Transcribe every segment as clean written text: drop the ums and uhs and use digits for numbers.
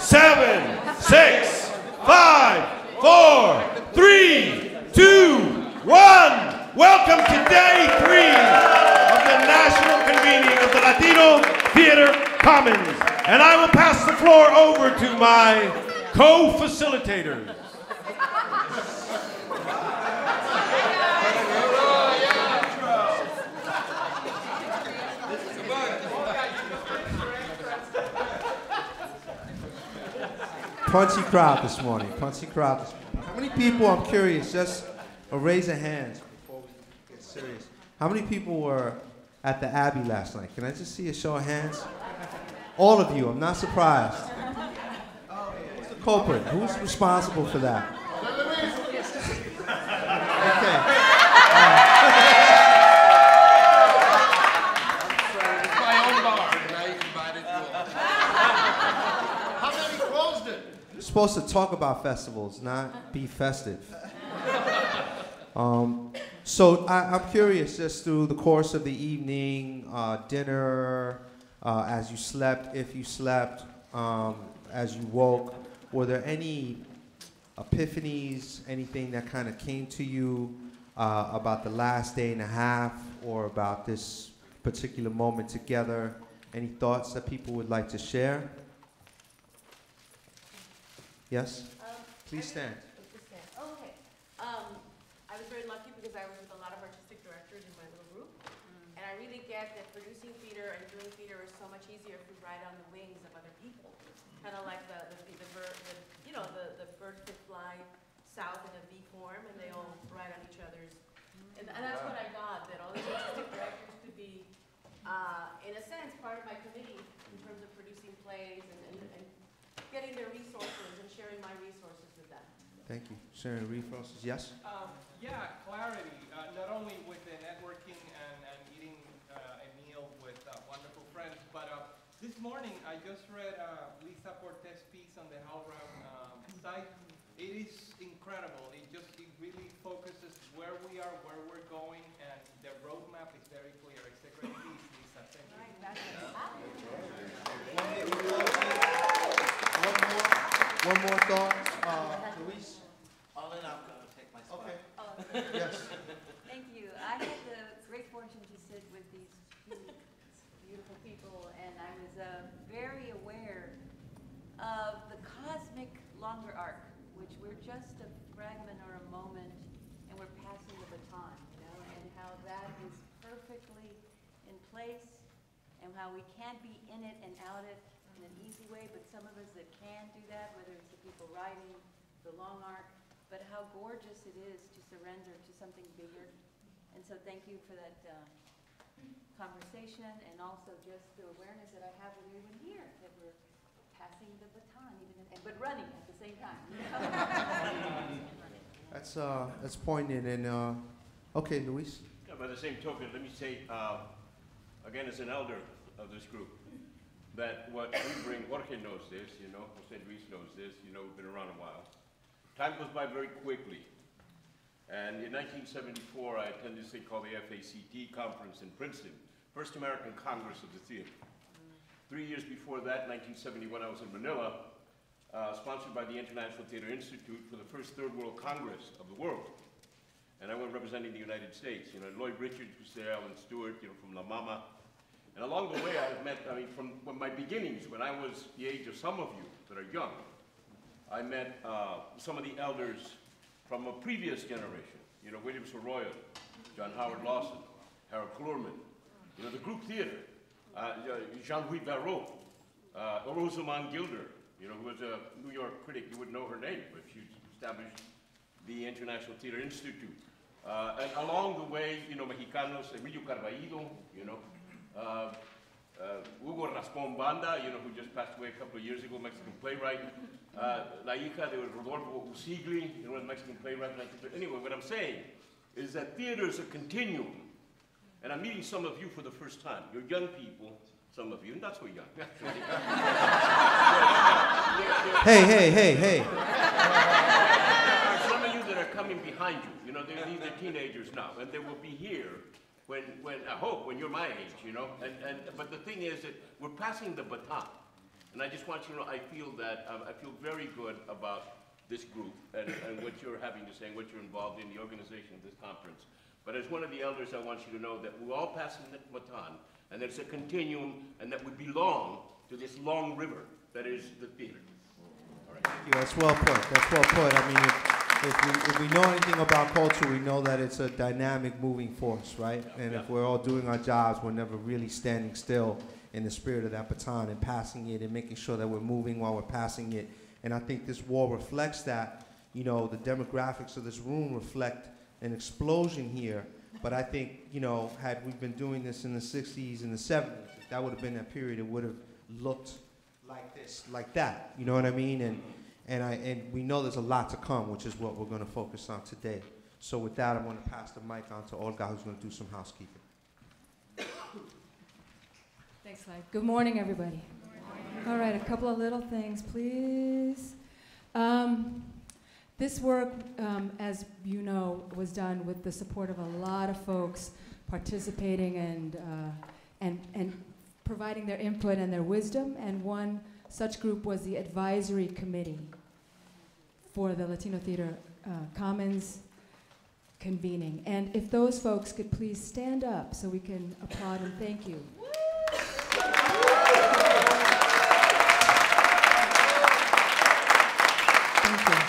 7, 6, 5, 4, 3, 2, 1. Welcome to day 3 of the national convening of the Latino Theater Commons. And I will pass the floor over to my co-facilitators. Punchy crowd this morning, punchy crowd this morning. How many people, I'm curious, just a raise of hands before we get serious. How many people were at the Abbey last night? Can I just see a show of hands? All of you, I'm not surprised. Who's the culprit? Who's responsible for that? Okay. It's my own bar, and I invited you all. How many closed it? You're supposed to talk about festivals, not be festive. So I'm curious, just through the course of the evening, dinner, as you slept, if you slept, as you woke, were there any epiphanies, anything that kind of came to you about the last day and a half or about this particular moment together? Any thoughts that people would like to share? Yes? Please stand. Oh, okay. I was very lucky because I was with a lot of artistic directors in my little group. And I really get that producing theater and doing theater is so much easier if you ride on the wings of other people. Kind of like the birds that fly south in a V form and they all ride on each other's. And that's what I got, that all these artistic directors could be, in a sense, part of my committee in terms of producing plays and getting their resources and sharing my resources with them. Thank you. Sharing resources, yes? Yeah, clarity, not only with the networking and eating a meal with wonderful friends, but this morning I just read Lisa Cortez's piece on the HowlRound site. It is incredible. It really focuses where we are, where we're going, and the roadmap is very clear. It's a great piece, Lisa. Thank you. One more thought, Luis? All in, I'm going to take my spot. Okay. Yes. Thank you. I had the great fortune to sit with these two beautiful people, and I was very aware of the cosmic longer arc, which we're just a fragment or a moment, and we're passing the baton, and how that is perfectly in place, and how we can't be in it and out it in an easy way, but some of us that can do that, whether it's the people riding the long arc, but how gorgeous it is to surrender to something bigger. And so thank you for that conversation, and also just the awareness that I have with everyone here, that we're passing the baton, but running at the same time. That's poignant, and okay, Luis? Yeah, by the same token, let me say, again, as an elder of this group, that what we bring, Jorge knows this, Jose Luis knows this, we've been around a while. Time goes by very quickly. And in 1974, I attended this thing called the ATHE-Latino Conference in Princeton, First American Congress of the Theater. 3 years before that, 1971, I was in Manila, sponsored by the International Theater Institute for the first Third World Congress of the world. And I went representing the United States. Lloyd Richards was there, Alan Stewart, from La Mama. And along the way, I've met, from my beginnings, when I was the age of some of you that are young, I met some of the elders from a previous generation. William Sorolla, John Howard Lawson, Harold Klurman, the group theater, Jean-Louis Barrault, Rosamond Gilder, who was a New York critic. You wouldn't know her name, but she established the International Theater Institute. And along the way, Mexicanos, Emilio Carballido, Hugo Raspon Banda, who just passed away a couple of years ago, Mexican playwright. La hija de Rodolfo Usigli, a Mexican playwright. Anyway, what I'm saying is that theater is a continuum. And I'm meeting some of you for the first time. You're young people, some of you, not so young. Hey. Some of you that are coming behind you, these are teenagers now, and they will be here when I hope, when you're my age, but the thing is that we're passing the baton. And I just want you to know, I feel very good about this group and what you're having to say, and what you're involved in, the organization of this conference. But as one of the elders, I want you to know that we're all passing the baton, and that it's a continuum, and that we belong to this long river that is the theater. All right. Thank you. That's well put. That's well put. I mean, if we know anything about culture, we know that it's a dynamic, moving force, right? And if we're all doing our jobs, we're never really standing still in the spirit of that baton and passing it and making sure that we're moving while we're passing it. And I think this wall reflects that. You know, the demographics of this room reflect an explosion here. But I think, you know, had we been doing this in the 60s and the 70s, if that would have been that period, it would have looked like this, like that. You know what I mean? And we know there's a lot to come, which is what we're going to focus on today. So with that, I'm going to pass the mic on to Olga, who's going to do some housekeeping. Thanks, Clyde. Good morning, everybody. All right, a couple of little things, please. This work, as you know, was done with the support of a lot of folks participating and providing their input and their wisdom. And one such group was the advisory committee for the Latino Theater Commons convening. And if those folks could please stand up so we can applaud and thank you. Thank you.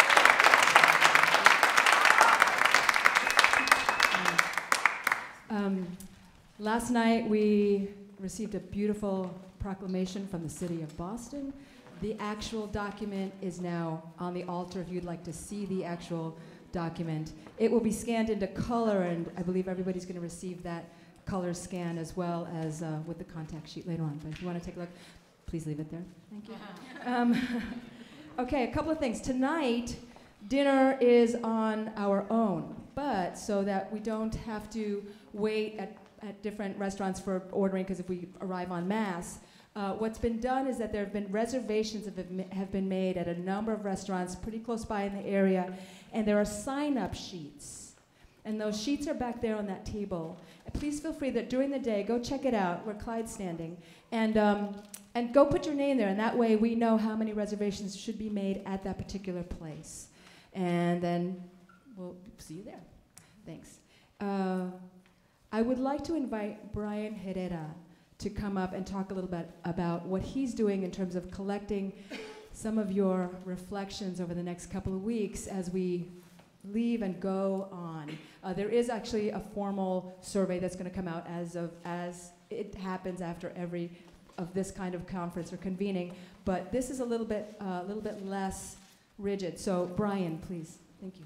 Last night we received a beautiful proclamation from the city of Boston. The actual document is now on the altar if you'd like to see the actual document. It will be scanned into color, and I believe everybody's going to receive that color scan as well as with the contact sheet later on. But if you want to take a look, please leave it there. Thank you. Okay, a couple of things. Tonight, dinner is on our own, but so that we don't have to wait at different restaurants for ordering, because if we arrive en masse, what's been done is that there have been reservations have been made at a number of restaurants pretty close by in the area, and there are sign-up sheets. And those sheets are back there on that table. And please feel free that during the day, go check it out where Clyde's standing, and go put your name there, and that way we know how many reservations should be made at that particular place. And then we'll see you there. Thanks. I would like to invite Brian Herrera to come up and talk a little bit about what he's doing in terms of collecting some of your reflections over the next couple of weeks as we leave and go on. There is actually a formal survey that's going to come out as it happens after every of this kind of conference or convening, but this is a little bit less rigid. So Brian, please. Thank you.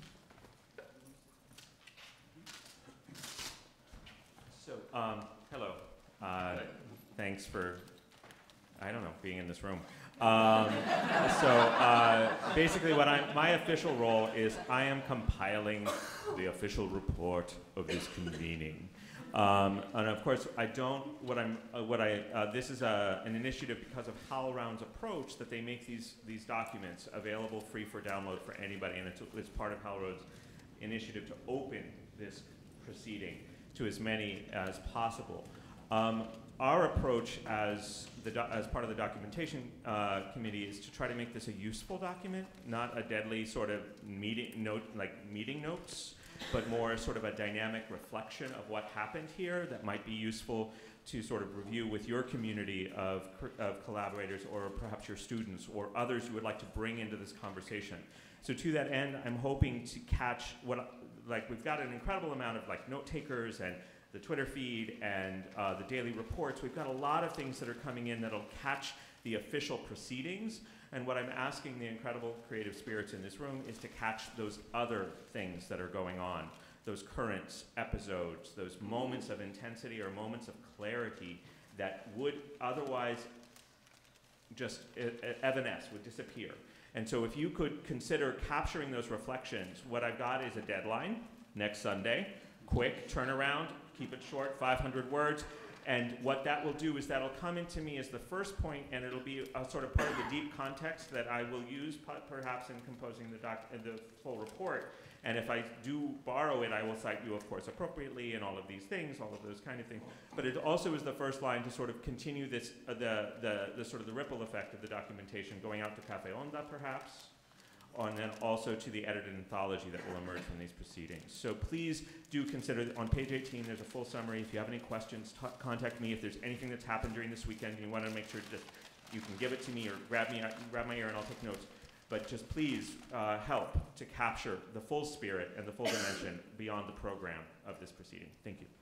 So, hello. Thanks for, I don't know, being in this room. Basically my official role is I am compiling the official report of this convening. And of course, this is an initiative because of HowlRound's approach that they make these documents available free for download for anybody, and it's part of HowlRound's initiative to open this proceeding to as many as possible. Our approach as part of the documentation committee is to try to make this a useful document, not a deadly sort of meeting notes, but more sort of a dynamic reflection of what happened here that might be useful to sort of review with your community of collaborators, or perhaps your students or others you would like to bring into this conversation. So to that end, I'm hoping to catch we've got an incredible amount of note takers and the Twitter feed and the daily reports. We've got a lot of things that are coming in that'll catch the official proceedings. And what I'm asking the incredible creative spirits in this room is to catch those other things that are going on, those currents, episodes, those moments of intensity or moments of clarity that would otherwise just evanesce, would disappear. And so if you could consider capturing those reflections, what I've got is a deadline next Sunday, quick turnaround, keep it short, 500 words. And what that will do is that'll come into me as the first point, and it'll be a sort of part of the deep context that I will use perhaps in composing the full report. And if I do borrow it, I will cite you, of course, appropriately, and all of these things, all of those kind of things. But it also is the first line to sort of continue this, the sort of the ripple effect of the documentation going out to Café Onda, perhaps, and then also to the edited anthology that will emerge from these proceedings. So please do consider, on page 18, there's a full summary. If you have any questions, contact me. If there's anything that's happened during this weekend and you want to make sure that you can give it to me or grab my ear and I'll take notes. But just please help to capture the full spirit and the full dimension beyond the program of this proceeding. Thank you.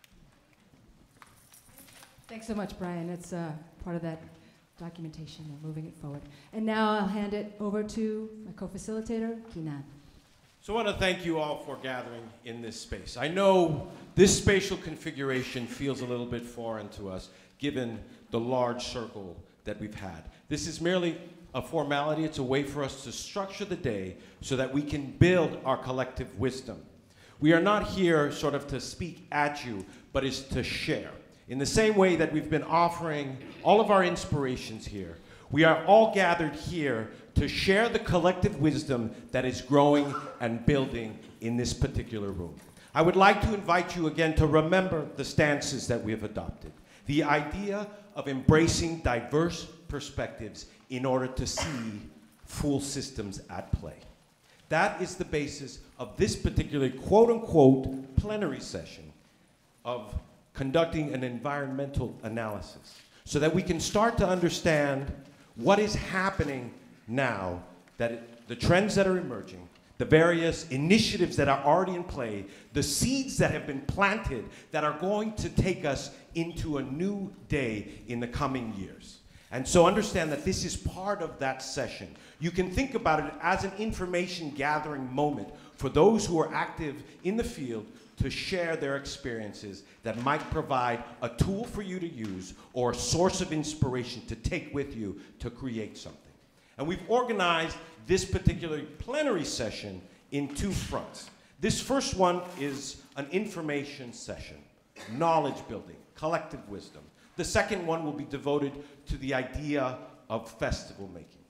Thanks so much, Brian. It's part of that documentation and moving it forward. And now I'll hand it over to my co-facilitator, Kinan. So I want to thank you all for gathering in this space. I know this spatial configuration feels a little bit foreign to us, given the large circle that we've had. This is merely a formality. It's a way for us to structure the day so that we can build our collective wisdom. We are not here sort of to speak at you, but is to share. In the same way that we've been offering all of our inspirations here, we are all gathered here to share the collective wisdom that is growing and building in this particular room. I would like to invite you again to remember the stances that we have adopted. The idea of embracing diverse perspectives in order to see full systems at play. That is the basis of this particular quote-unquote plenary session of conducting an environmental analysis so that we can start to understand what is happening now, that the trends that are emerging, the various initiatives that are already in play, the seeds that have been planted that are going to take us into a new day in the coming years. And so understand that this is part of that session. You can think about it as an information gathering moment for those who are active in the field to share their experiences that might provide a tool for you to use or a source of inspiration to take with you to create something. And we've organized this particular plenary session in two fronts. This first one is an information session, knowledge building, collective wisdom. The second one will be devoted to the idea of festival making.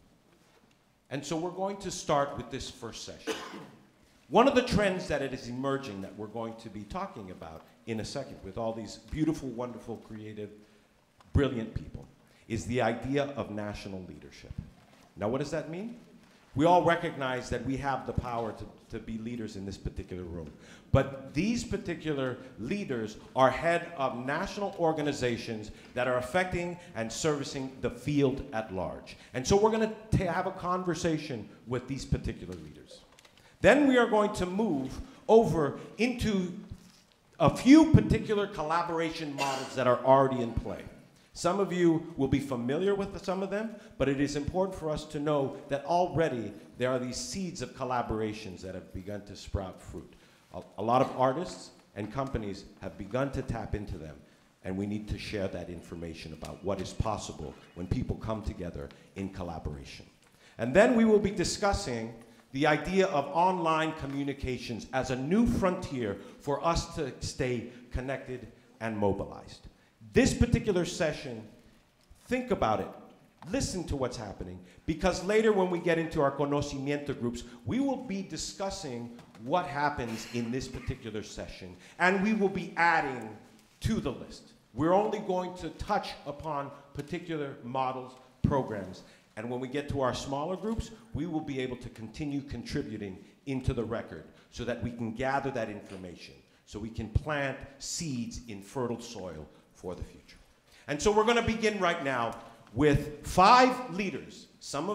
And so we're going to start with this first session. One of the trends that it is emerging that we're going to be talking about in a second with all these beautiful, wonderful, creative, brilliant people is the idea of national leadership. Now, what does that mean? We all recognize that we have the power to be leaders in this particular room. But these particular leaders are head of national organizations that are affecting and servicing the field at large. And so we're going to have a conversation with these particular leaders. Then we are going to move over into a few particular collaboration models that are already in play. Some of you will be familiar with some of them, but it is important for us to know that already there are these seeds of collaborations that have begun to sprout fruit. A lot of artists and companies have begun to tap into them, and we need to share that information about what is possible when people come together in collaboration. And then we will be discussing the idea of online communications as a new frontier for us to stay connected and mobilized. This particular session, think about it, listen to what's happening, because later when we get into our conocimiento groups, we will be discussing what happens in this particular session, and we will be adding to the list. We're only going to touch upon particular models, programs, and when we get to our smaller groups, we will be able to continue contributing into the record so that we can gather that information, so we can plant seeds in fertile soil for the future. And so we're going to begin right now with 5 leaders. Some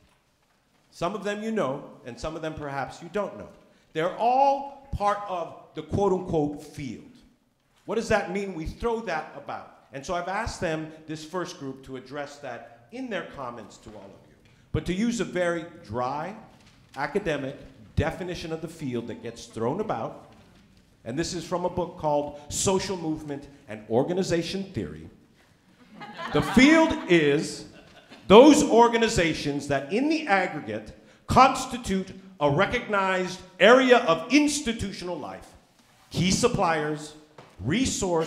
of them you know, and some of them perhaps you don't know. They're all part of the quote-unquote field. What does that mean? We throw that about. And so I've asked them, this first group, to address that in their comments to all of you. But to use a very dry, academic definition of the field that gets thrown about, and this is from a book called Social Movement and Organization Theory. The field is those organizations that in the aggregate constitute a recognized area of institutional life, key suppliers, resource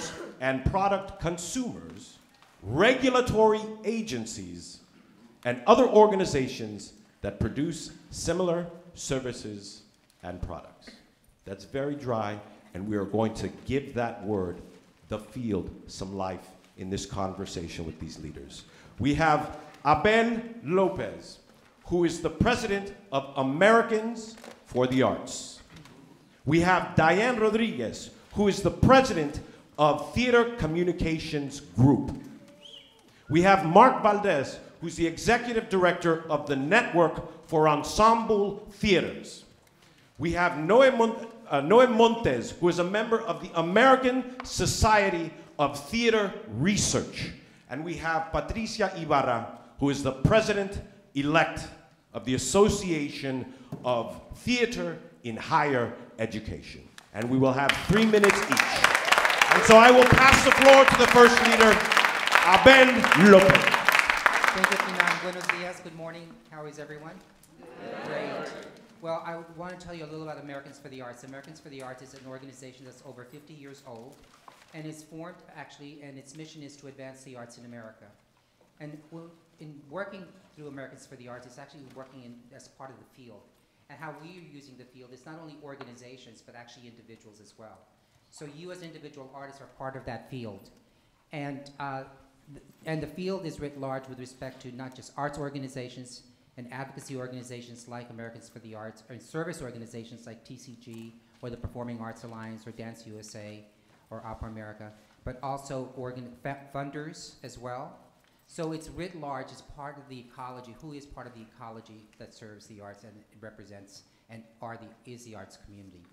and product consumers, regulatory agencies, and other organizations that produce similar services and products. That's very dry, and we are going to give that word, the field, some life in this conversation with these leaders. We have Abel Lopez, who is the president of Americans for the Arts. We have Diane Rodriguez, who is the president of Theater Communications Group. We have Mark Valdez, who's the executive director of the Network for Ensemble Theaters. We have Noe Montes, who is a member of the American Society of Theater Research. And we have Patricia Ibarra, who is the president-elect of the Association of Theater in Higher Education. And we will have 3 minutes each. And so I will pass the floor to the first leader, Abel Lopez. Thank you, Kinan. Buenos dias. Good morning. How is everyone? Great. Well, I want to tell you a little about Americans for the Arts. Americans for the Arts is an organization that's over 50 years old, and it's formed, actually, and its mission is to advance the arts in America. And in working through Americans for the Arts, it's actually working as part of the field. And how we are using the field is not only organizations, but actually individuals as well. So you as individual artists are part of that field. And the field is writ large with respect to not just arts organizations and advocacy organizations like Americans for the Arts, or service organizations like TCG, or the Performing Arts Alliance, or Dance USA, or Opera America, but also funders as well. So it's writ large as part of the ecology. Who is part of the ecology that serves the arts and represents and is the arts community?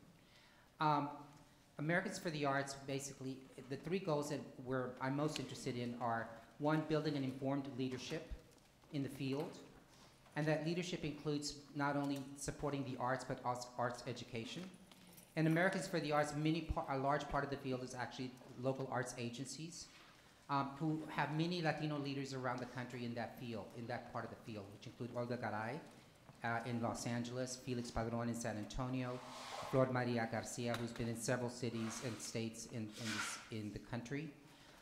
Americans for the Arts, basically, the 3 goals that I'm most interested in are, 1, building an informed leadership in the field. And that leadership includes not only supporting the arts, but also arts education. And Americans for the Arts, a large part of the field is actually local arts agencies who have many Latino leaders around the country in that field, in that part of the field, which include Olga Garay in Los Angeles, Felix Padron in San Antonio, Flor Maria Garcia, who's been in several cities and states in the country.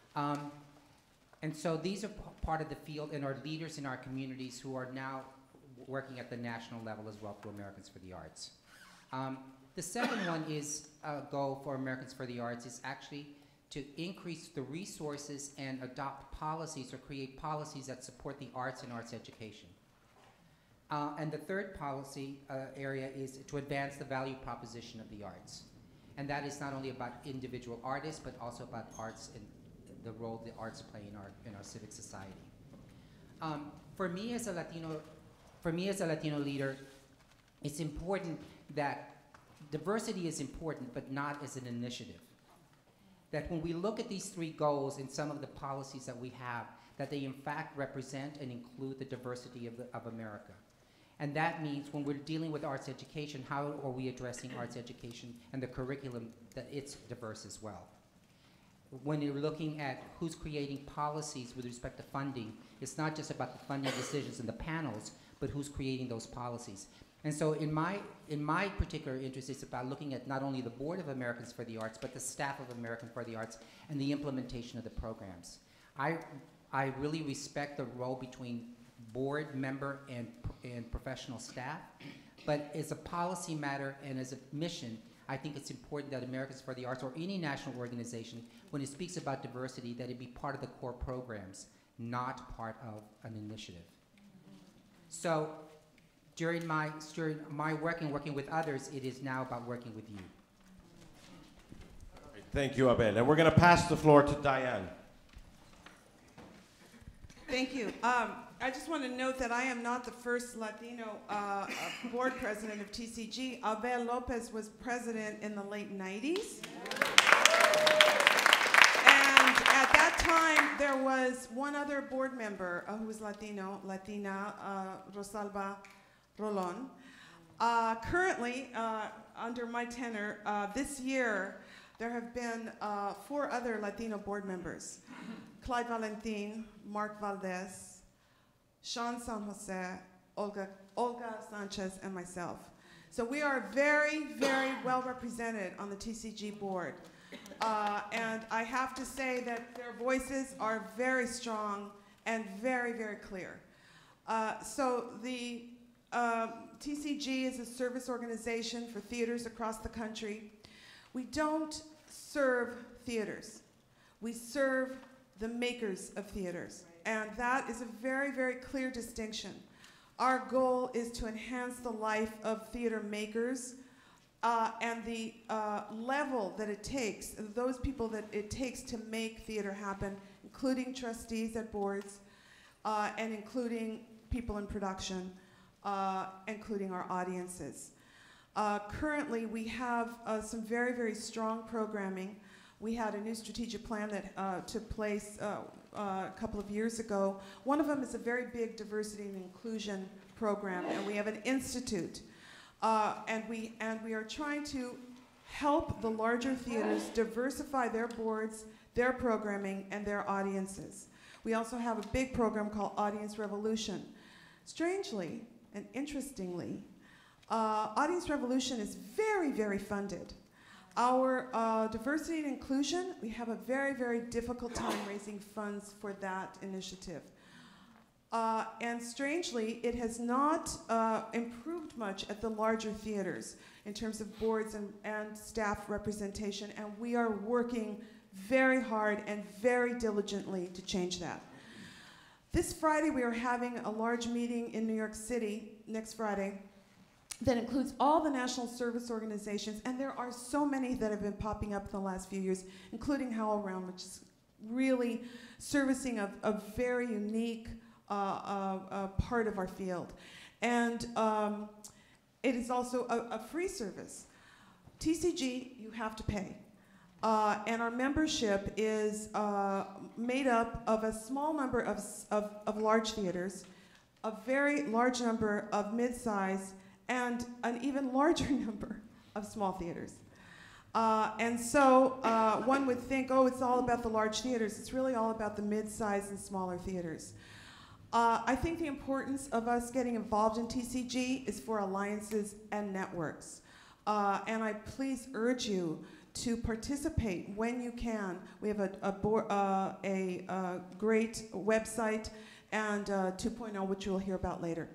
And so these are part of the field and are leaders in our communities who are now working at the national level as well through Americans for the Arts. The second one is a goal for Americans for the Arts is actually to increase the resources and adopt policies or create policies that support the arts and arts education. And the third policy area is to advance the value proposition of the arts. And that is not only about individual artists, but also about arts and the role the arts play in our civic society. For me as a Latino leader, it's important that diversity is important, but not as an initiative. That when we look at these 3 goals and some of the policies that we have, that they in fact represent and include the diversity of America. And that means when we're dealing with arts education, how are we addressing arts education and the curriculum that it's diverse as well? When you're looking at who's creating policies with respect to funding, it's not just about the funding decisions and the panels, but who's creating those policies. And so in my particular interest, it's about looking at not only the Board of Americans for the Arts, but the staff of Americans for the Arts and the implementation of the programs. I really respect the role between board member and professional staff, but as a policy matter and as a mission, I think it's important that Americans for the Arts or any national organization, when it speaks about diversity, that it be part of the core programs, not part of an initiative. So during my work and working with others, it is now about working with you. Thank you, Abel. And we're going to pass the floor to Diane. Thank you. I just want to note that I am not the first Latino board president of TCG. Abel Lopez was president in the late 90s. And at that time, there was one other board member who was Latina, Rosalba Rolon. Currently, under my tenure, this year, there have been 4 other Latino board members. Clyde Valentín, Mark Valdez, Sean San Jose, Olga Sanchez, and myself. So we are very, very well represented on the TCG board. And I have to say that their voices are very strong and very, very clear. So the TCG is a service organization for theaters across the country. We don't serve theaters. We serve the makers of theaters. And that is a very, very clear distinction. Our goal is to enhance the life of theater makers and the level that it takes, those people that it takes to make theater happen, including trustees at boards, and including people in production, including our audiences. Currently, we have some very, very strong programming. We had a new strategic plan that took place a couple of years ago. One of them is a very big diversity and inclusion program, and we have an institute. And we are trying to help the larger theaters diversify their boards, their programming, and their audiences. We also have a big program called Audience Revolution. Strangely and interestingly, Audience Revolution is very, very funded. Our diversity and inclusion, we have a very, very difficult time raising funds for that initiative. And strangely, it has not improved much at the larger theaters in terms of boards and staff representation, and we are working very hard and very diligently to change that. This Friday, we are having a large meeting in New York City, next Friday, that includes all the national service organizations, and there are so many that have been popping up in the last few years, including HowlRound, which is really servicing a very unique part of our field. And it is also a free service. TCG, you have to pay. And our membership is made up of a small number of large theaters, a very large number of mid-size, and an even larger number of small theaters. And so one would think, oh, it's all about the large theaters. It's really all about the mid-size and smaller theaters. I think the importance of us getting involved in TCG is for alliances and networks. And I please urge you to participate when you can. We have a great website and 2.0, which you'll hear about later.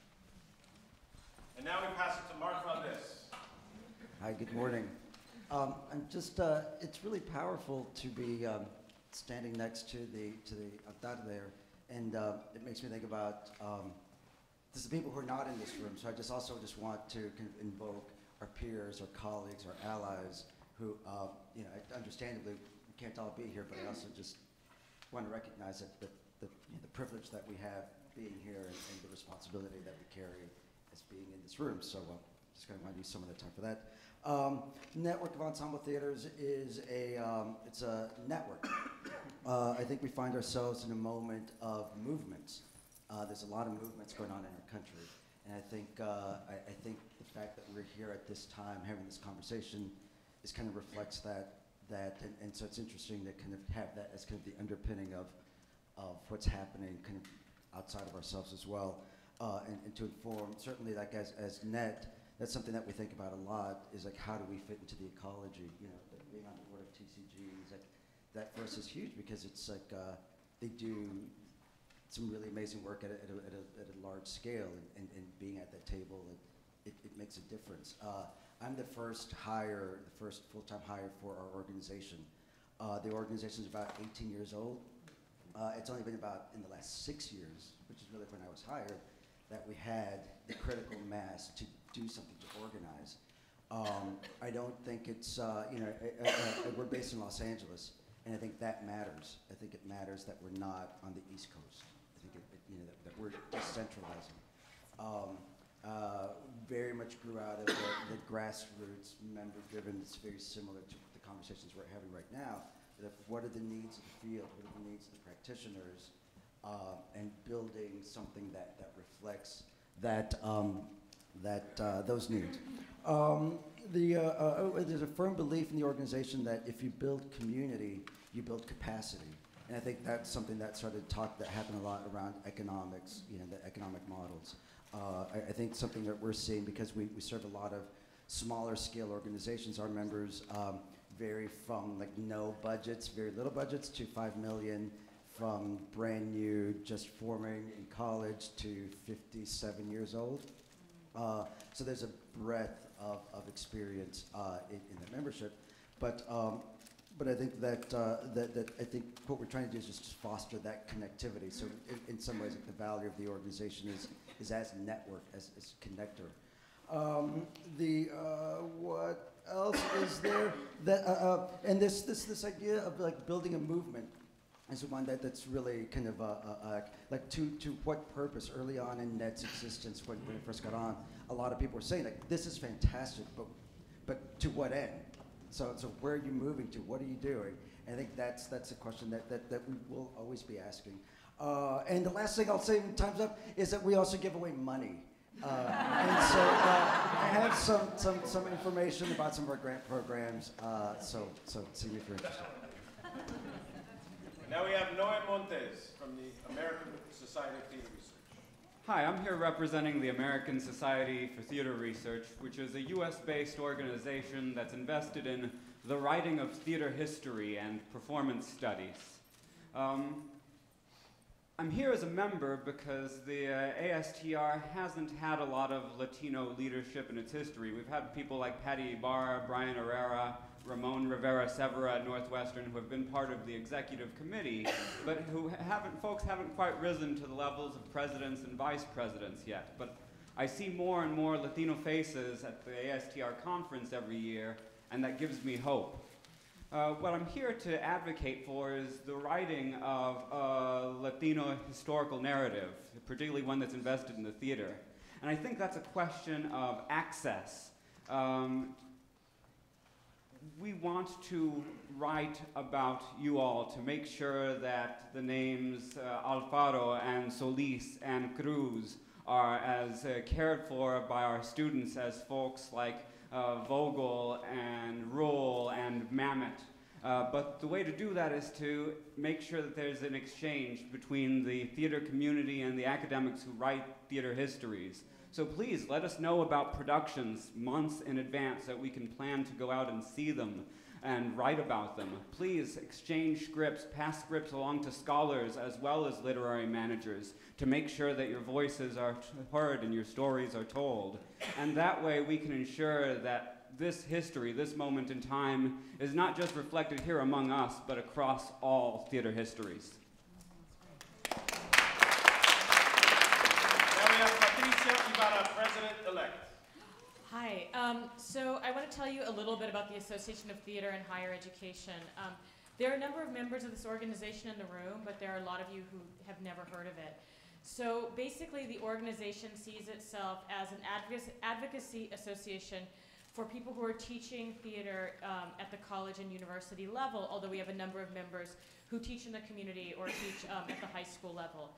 And now we pass it to Mark Valdez. Hi, good morning. I'm just, it's really powerful to be standing next to the ATHE there, and it makes me think about this is people who are not in this room. So I also want to kind of invoke our peers, our colleagues, our allies, who, you know, understandably we can't all be here, but I also just want to recognize that the privilege that we have being here and the responsibility that we carry as being in this room. So just going to want to use some of the time for that. Network of Ensemble Theaters is it's a network. I think we find ourselves in a moment of movements. There's a lot of movements going on in our country, and I think the fact that we're here at this time having this conversation is kind of reflects that, and so it's interesting to kind of have that as kind of the underpinning of what's happening kind of outside of ourselves as well, and to inform, certainly like as NET, that's something that we think about a lot, is like how do we fit into the ecology, you know, like being on the board of TCG, is like, that for us is huge because it's like they do some really amazing work at a large scale, and being at that table, it makes a difference. I'm the first full-time hire for our organization. The organization is about 18 years old. It's only been about in the last 6 years, which is really when I was hired, that we had the critical mass to do something to organize. I don't think it's, you know, we're based in Los Angeles, and I think that matters. I think it matters that we're not on the East Coast. I think you know, that we're decentralizing. Very much grew out of the grassroots, member-driven. It's very similar to the conversations we're having right now. What are the needs of the field? What are the needs of the practitioners? And building something that reflects that those needs. There's a firm belief in the organization that if you build community, you build capacity. And I think that's something that that happened a lot around economics, you know, the economic models. I think something that we're seeing, because we serve a lot of smaller scale organizations, our members vary from like no budgets, very little budgets, to 5 million, from brand new, just forming in college, to 57 years old. So there's a breadth of experience in the membership, but I think that I think what we're trying to do is just foster that connectivity. So in some ways, like, the value of the organization is as network, as connector. What else is there? That and this idea of like building a movement is one that's really kind of like to what purpose? Early on in NET's existence, when it first got on, a lot of people were saying like, this is fantastic, but to what end? So where are you moving to? What are you doing? And I think that's a question that we will always be asking. And the last thing I'll say when time's up is that we also give away money. And so I have some information about some of our grant programs. So see me if you're interested. Now we have Noé Montes from the American Society of Theater Research. Hi, I'm here representing the American Society for Theater Research, which is a US-based organization that's invested in the writing of theater history and performance studies. I'm here as a member because the ASTR hasn't had a lot of Latino leadership in its history. We've had people like Patty Ibarra, Brian Herrera, Ramon Rivera Severa at Northwestern, who have been part of the executive committee, but folks haven't quite risen to the levels of presidents and vice presidents yet. But I see more and more Latino faces at the ASTR conference every year, and that gives me hope. What I'm here to advocate for is the writing of a Latino historical narrative, particularly one that's invested in the theater. And I think that's a question of access. We want to write about you all to make sure that the names Alfaro and Solis and Cruz are as cared for by our students as folks like Vogel and Roll and Mamet. But the way to do that is to make sure that there's an exchange between the theater community and the academics who write theater histories. So please let us know about productions months in advance so that we can plan to go out and see them and write about them. Please exchange scripts, pass scripts along to scholars as well as literary managers to make sure that your voices are heard and your stories are told. And that way we can ensure that this history, this moment in time, is not just reflected here among us, but across all theater histories. President-elect. Hi. So I want to tell you a little bit about the Association of Theater and Higher Education. There are a number of members of this organization in the room, but there are a lot of you who have never heard of it. So basically, the organization sees itself as an advocacy association for people who are teaching theater at the college and university level, although we have a number of members who teach in the community or teach at the high school level.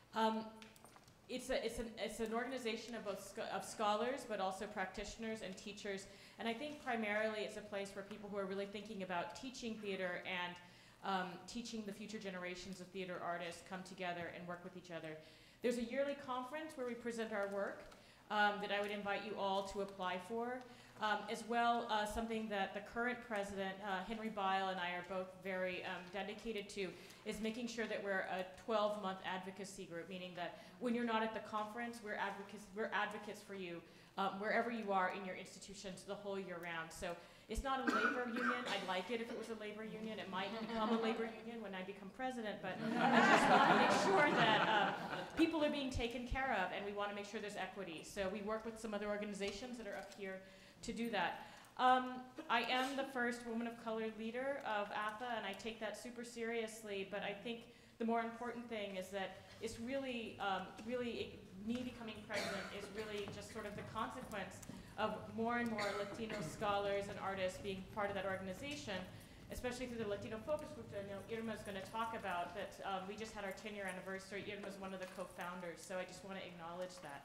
It's an organization of both of scholars, but also practitioners and teachers. And I think primarily it's a place where people who are really thinking about teaching theater and teaching the future generations of theater artists come together and work with each other. There's a yearly conference where we present our work that I would invite you all to apply for. As well, something that the current president, Henry Bile, and I are both very dedicated to is making sure that we're a 12-month advocacy group, meaning that when you're not at the conference, we're advocates for you wherever you are in your institutions the whole year round. So it's not a labor union. I'd like it if it was a labor union. It might become a labor union when I become president, but I just want to make sure that people are being taken care of, and we want to make sure there's equity. So we work with some other organizations that are up here to do that. I am the first woman of color leader of ATHE, and I take that super seriously, but I think the more important thing is that it's really, me becoming president is really just sort of the consequence of more and more Latino scholars and artists being part of that organization, especially through the Latino Focus Group that I know Irma is going to talk about, that we just had our 10-year anniversary. Irma is one of the co-founders, so I just want to acknowledge that.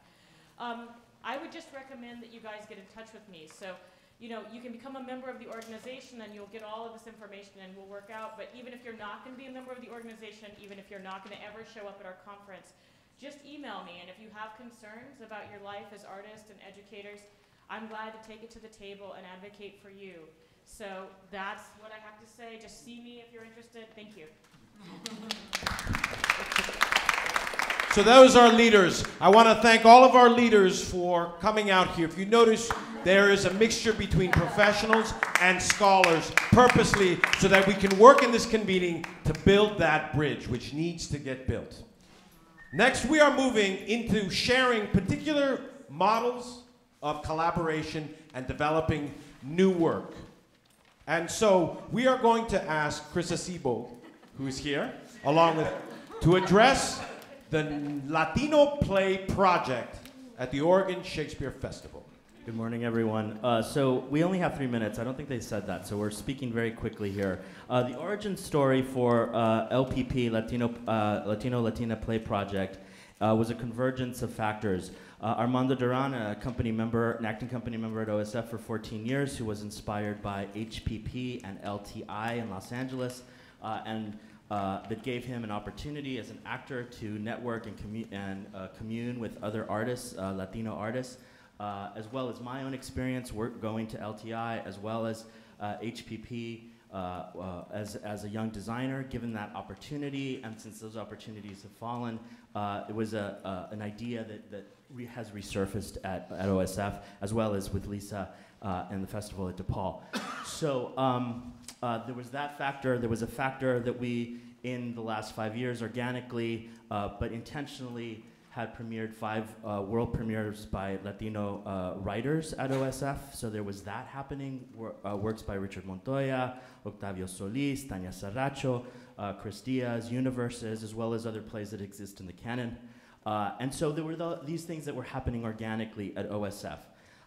I would just recommend that you guys get in touch with me. So, you know, you can become a member of the organization and you'll get all of this information and we'll work out. But even if you're not going to be a member of the organization, even if you're not going to ever show up at our conference, just email me. And if you have concerns about your life as artists and educators, I'm glad to take it to the table and advocate for you. So that's what I have to say. Just see me if you're interested. Thank you. So those are leaders. I want to thank all of our leaders for coming out here. If you notice, there is a mixture between professionals and scholars purposely so that we can work in this convening to build that bridge, which needs to get built. Next, we are moving into sharing particular models of collaboration and developing new work. And so we are going to ask Chris Acebo, who is here, along with, to address the Latino Play Project at the Oregon Shakespeare Festival. Good morning, everyone. So we only have 3 minutes. I don't think they said that, so we're speaking very quickly here. The origin story for LPP, Latino Play Project, was a convergence of factors. Armando Duran, an acting company member at OSF for 14 years, who was inspired by HPP and LTI in Los Angeles, that gave him an opportunity as an actor to network and commune with other artists, Latino artists, as well as my own experience going to LTI, as well as HPP as a young designer, given that opportunity, and since those opportunities have fallen, it was an idea that has resurfaced at OSF, as well as with Lisa and the festival at DePaul. So there was that factor. There was a factor that we, in the last 5 years, organically but intentionally, had premiered 5 world premieres by Latino writers at OSF. So there was that happening, works by Richard Montoya, Octavio Solis, Tania Sarracho, Chris Diaz, Universes, as well as other plays that exist in the canon. And so there were these things that were happening organically at OSF.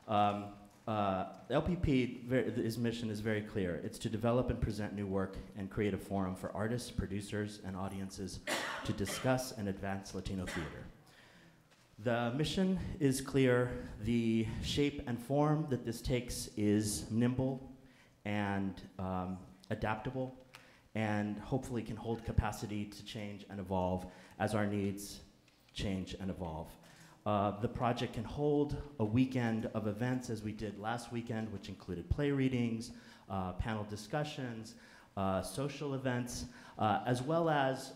LPP, his mission is very clear. It's to develop and present new work and create a forum for artists, producers, and audiences to discuss and advance Latino theater. The mission is clear. The shape and form that this takes is nimble and adaptable, and hopefully can hold capacity to change and evolve as our needs change and evolve. The project can hold a weekend of events, as we did last weekend, which included play readings, panel discussions, social events, as well as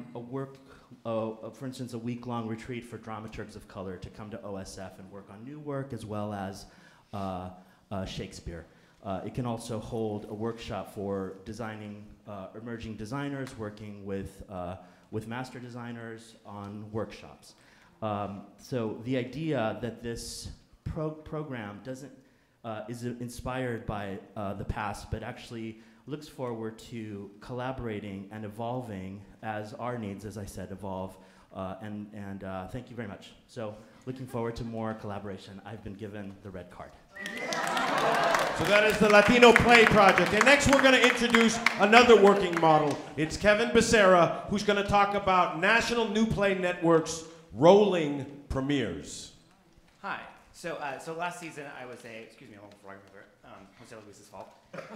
for instance, a week-long retreat for dramaturgs of color to come to OSF and work on new work, as well as Shakespeare. It can also hold a workshop for designing, emerging designers working with master designers on workshops. So the idea that this program is inspired by the past, but actually looks forward to collaborating and evolving as our needs, as I said, evolve. And thank you very much. So looking forward to more collaboration. I've been given the red card. So that is the Latino Play Project. And next we're going to introduce another working model. It's Kevin Becerra, who's going to talk about National New Play Network's rolling premieres. Hi. So last season I was excuse me, I'm before I remember it. Jose Luis's fault.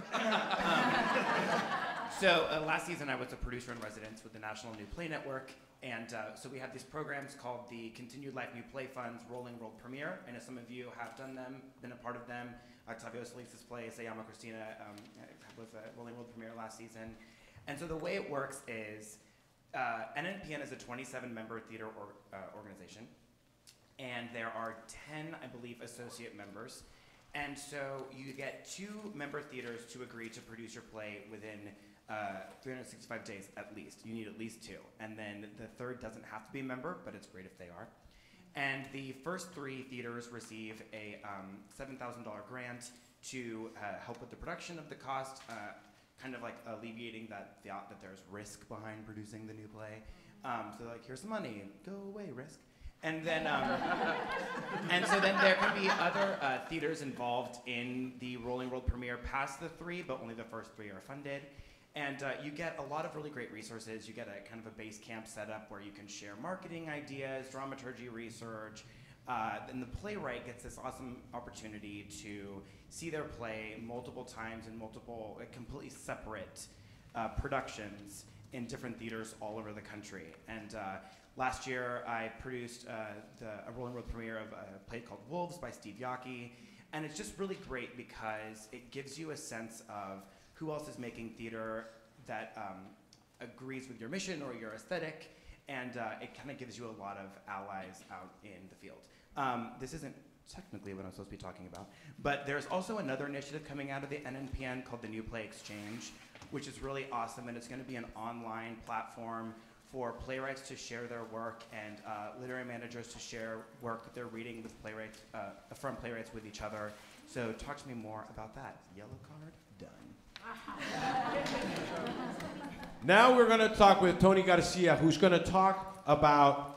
Last season I was a producer in residence with the National New Play Network, and so we have these programs called the Continued Life New Play Fund's Rolling World Premiere, and as some of you have done them, been a part of them, Octavio Solis's play, Se Llama Cristina, was a Rolling World Premiere last season. And so the way it works is, NNPN is a 27-member theater organization, and there are 10, I believe, associate members. And so you get 2 member theaters to agree to produce your play within 365 days at least. You need at least 2. And then the third doesn't have to be a member, but it's great if they are. And the first 3 theaters receive a $7,000 grant to help with the production of the cost, kind of like alleviating that thought that there's risk behind producing the new play. So like, here's some money, go away, risk. And then, and so then there can be other theaters involved in the Rolling World Premiere past the 3, but only the first 3 are funded. And you get a lot of really great resources. You get a kind of a base camp setup where you can share marketing ideas, dramaturgy research, and the playwright gets this awesome opportunity to see their play multiple times in multiple, completely separate productions in different theaters all over the country. And last year, I produced a Rolling World premiere of a play called Wolves by Steve Yockey. And it's just really great because it gives you a sense of who else is making theater that agrees with your mission or your aesthetic, and it kind of gives you a lot of allies out in the field. This isn't technically what I'm supposed to be talking about, but there's also another initiative coming out of the NNPN called the New Play Exchange, which is really awesome, and it's going to be an online platform for playwrights to share their work and literary managers to share work that they're reading with playwrights, from playwrights with each other. So talk to me more about that. Yellow card? Done. Now we're going to talk with Tony Garcia, who's going to talk about,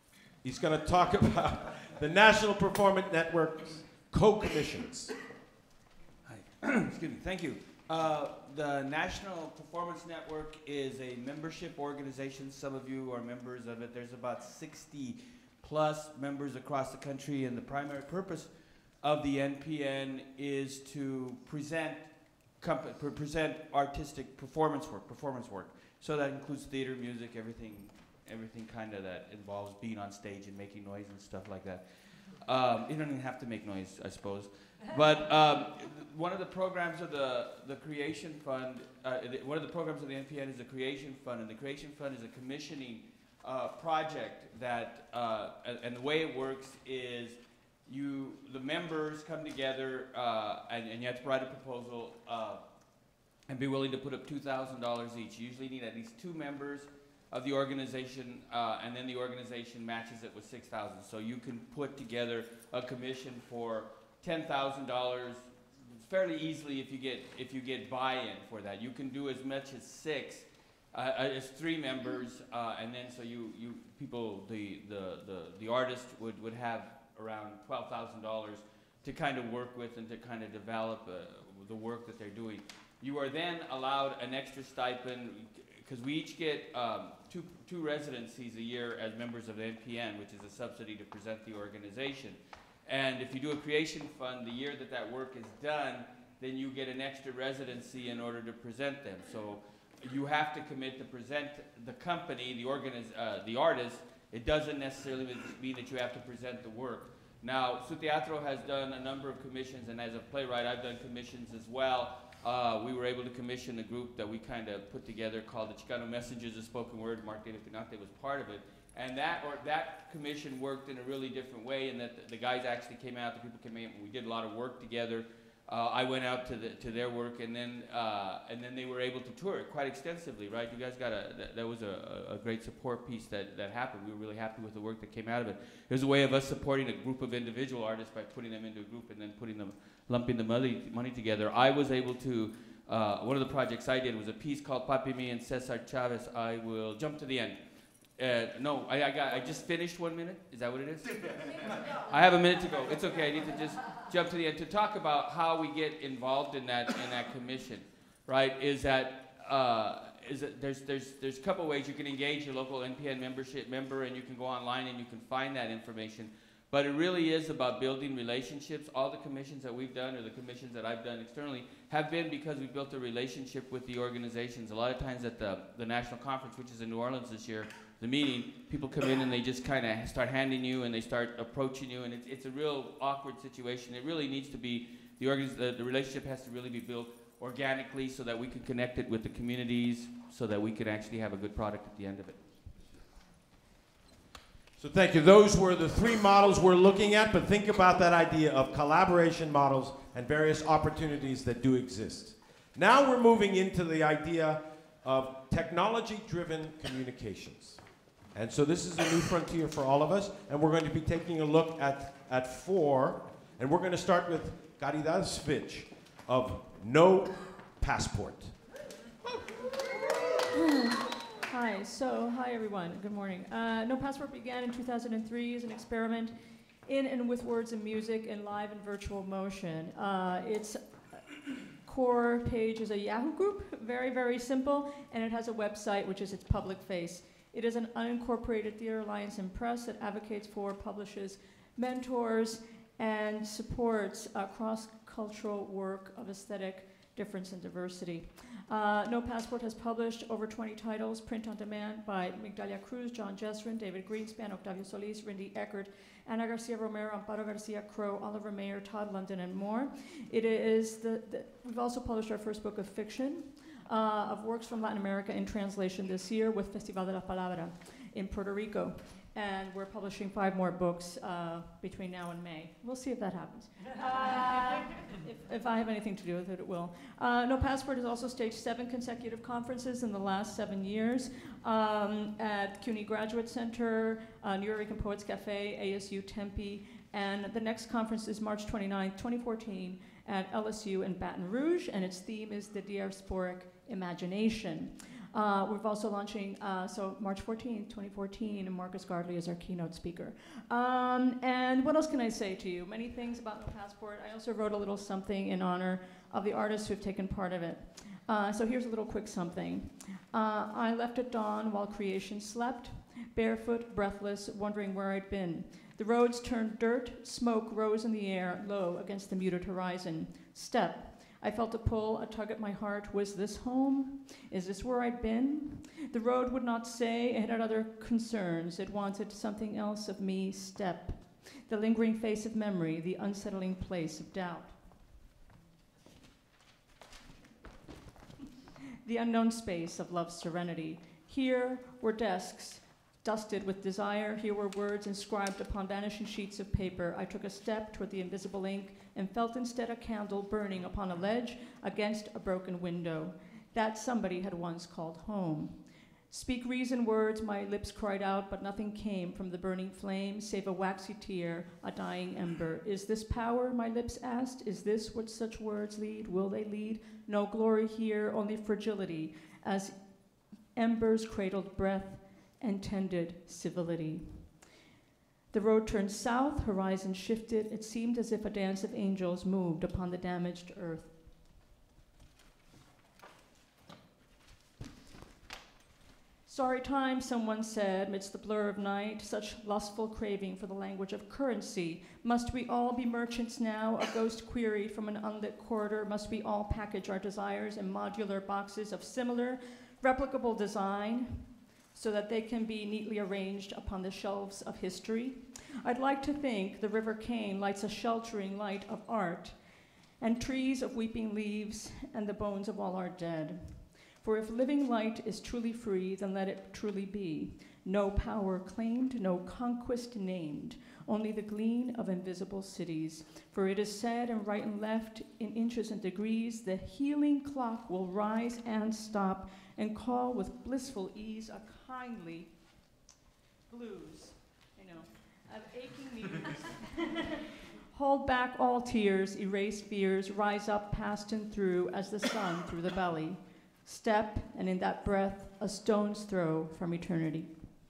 the National Performance Network's co-commissions. Hi. Excuse me. Thank you. The National Performance Network is a membership organization. Some of you are members of it. There's about 60 plus members across the country, and the primary purpose of the NPN is to present artistic performance work. So that includes theater, music, everything kind of that involves being on stage and making noise and stuff like that. You don't even have to make noise, I suppose. But one of the programs of the Creation Fund, one of the programs of the NPN is the Creation Fund, and the Creation Fund is a commissioning project that, and the way it works is the members come together and you have to write a proposal and be willing to put up $2,000 each. You usually need at least 2 members of the organization, and then the organization matches it with $6,000. So you can put together a commission for $10,000 fairly easily if you get buy-in for that. You can do as much as 3 members, and then so the artist would have around $12,000 to kind of work with and to kind of develop the work that they're doing. You are then allowed an extra stipend, because we each get 2 residencies a year as members of the NPN, which is a subsidy to present the organization. And if you do a creation fund, the year that work is done, then you get an extra residency in order to present them. So you have to commit to present the company, the artist. It doesn't necessarily mean that you have to present the work. Now, Su Teatro has done a number of commissions, and as a playwright, I've done commissions as well. We were able to commission a group that we kind of put together called the Chicano Messengers of Spoken Word. Mark David Pinante was part of it. And that commission worked in a really different way, in that the guys actually came out, the people came in, we did a lot of work together. I went out to their work, and then they were able to tour it quite extensively, right? You guys got that was a great support piece that happened. We were really happy with the work that came out of it. It was a way of us supporting a group of individual artists by putting them into a group and then lumping the money together. I was able to, one of the projects I did was a piece called Papi Mi and Cesar Chavez. I will jump to the end. No, I just finished 1 minute. Is that what it is? I have a minute to go. It's okay. I need to just jump to the end to talk about how we get involved in that commission, right? Is that there's a couple ways you can engage your local NPN member, and you can go online and you can find that information. But it really is about building relationships. All the commissions that we've done, or the commissions that I've done externally, have been because we built a relationship with the organizations. A lot of times at the national conference, which is in New Orleans this year, the meeting, people come in and they just kind of start handing you and they start approaching you, and it's a real awkward situation. It really needs to be, the relationship has to really be built organically so that we can connect it with the communities, so that we can actually have a good product at the end of it. So thank you. Those were the 3 models we're looking at, but think about that idea of collaboration models and various opportunities that do exist. Now we're moving into the idea of technology-driven communications. And so this is a new frontier for all of us, and we're going to be taking a look at 4, and we're going to start with Caridad Svich of No Passport. Hi everyone, good morning. No Passport began in 2003 as an experiment in and with words and music in live and virtual motion. Its core page is a Yahoo group, very, very simple, and it has a website which is its public face. It is an unincorporated theater alliance and press that advocates for, publishes, mentors, and supports cross-cultural work of aesthetic difference and diversity. No Passport has published over 20 titles, print on demand, by Migdalia Cruz, John Jesrin, David Greenspan, Octavio Solis, Rindy Eckert, Ana Garcia Romero, Amparo Garcia Crow, Oliver Mayer, Todd London, and more. It is we've also published our first book of fiction, of works from Latin America in translation this year with Festival de la Palabra in Puerto Rico. And we're publishing 5 more books between now and May. We'll see if that happens. If I have anything to do with it, it will. No Passport has also staged 7 consecutive conferences in the last 7 years at CUNY Graduate Center, New York Poets Cafe, ASU Tempe, and the next conference is March 29th, 2014 at LSU in Baton Rouge, and its theme is the diasporic imagination. We're also launching, so March 14th, 2014, and Marcus Gardley is our keynote speaker. And what else can I say to you? Many things about No Passport. I also wrote a little something in honor of the artists who have taken part of it. So here's a little quick something. I left at dawn while creation slept, barefoot, breathless, wondering where I'd been. The roads turned dirt, smoke rose in the air, low against the muted horizon. Step. I felt a pull, a tug at my heart. Was this home? Is this where I'd been? The road would not say it had other concerns. It wanted something else of me. Step. The lingering face of memory, the unsettling place of doubt. The unknown space of love's serenity. Here were desks, dusted with desire. Here were words inscribed upon vanishing sheets of paper. I took a step toward the invisible ink and felt instead a candle burning upon a ledge against a broken window. That somebody had once called home. Speak reason words, my lips cried out, but nothing came from the burning flame save a waxy tear, a dying ember. Is this power, my lips asked? Is this what such words lead? Will they lead? No glory here, only fragility, as embers cradled breath and tended civility. The road turned south, horizon shifted. It seemed as if a dance of angels moved upon the damaged earth. Sorry time, someone said, amidst the blur of night, such lustful craving for the language of currency. Must we all be merchants now? A ghost queried from an unlit corridor. Must we all package our desires in modular boxes of similar, replicable design, so that they can be neatly arranged upon the shelves of history? I'd like to think the River Cane lights a sheltering light of art, and trees of weeping leaves, and the bones of all our dead. For if living light is truly free, then let it truly be. No power claimed, no conquest named, only the gleam of invisible cities. For it is said, and right and left, in inches and degrees, the healing clock will rise and stop, and call with blissful ease a kindly blues, of aching knees. Hold back all tears, erase fears, rise up past and through as the sun through the belly. Step, and in that breath, a stone's throw from eternity.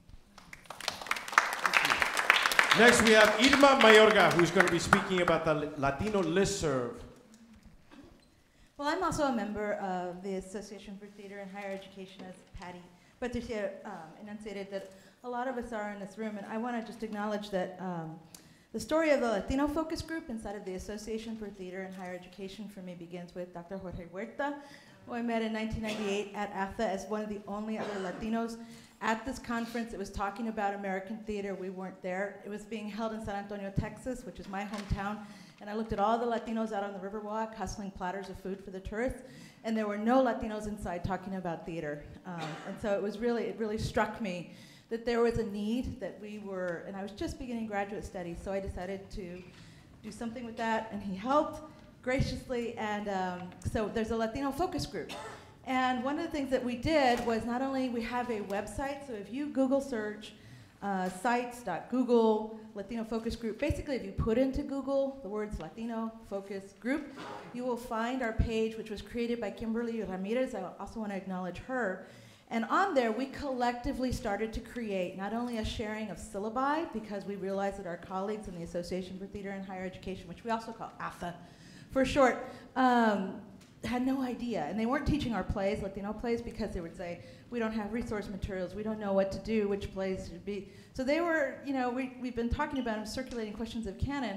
Next, we have Irma Mayorga, who's going to be speaking about the Latino listserv. Well, I'm also a member of the Association for Theater and Higher Education, as Patty Patricia enunciated that a lot of us are in this room, and I want to just acknowledge that the story of the Latino Focus Group inside of the Association for Theater and Higher Education for me begins with Dr. Jorge Huerta, who I met in 1998 at ATHE as one of the only other Latinos at this conference. It was talking about American theater. We weren't there. It was being held in San Antonio, Texas, which is my hometown. And I looked at all the Latinos out on the Riverwalk hustling platters of food for the tourists, and there were no Latinos inside talking about theater. And so it really struck me that there was a need, that we were, and I was just beginning graduate studies, so I decided to do something with that, and he helped graciously, and so there's a Latino focus group. And one of the things that we did was not only we have a website, so if you Google search sites.google Latino Focus Group, basically if you put into Google the words Latino Focus Group, you will find our page, which was created by Kimberly Ramirez. I also want to acknowledge her. And on there, we collectively started to create not only a sharing of syllabi, because we realized that our colleagues in the Association for Theater and Higher Education, which we also call ATHE for short, had no idea. And they weren't teaching our plays, Latino plays, because they would say, we don't have resource materials, we don't know what to do, which plays should be. So they were, we've been talking about them, circulating questions of canon.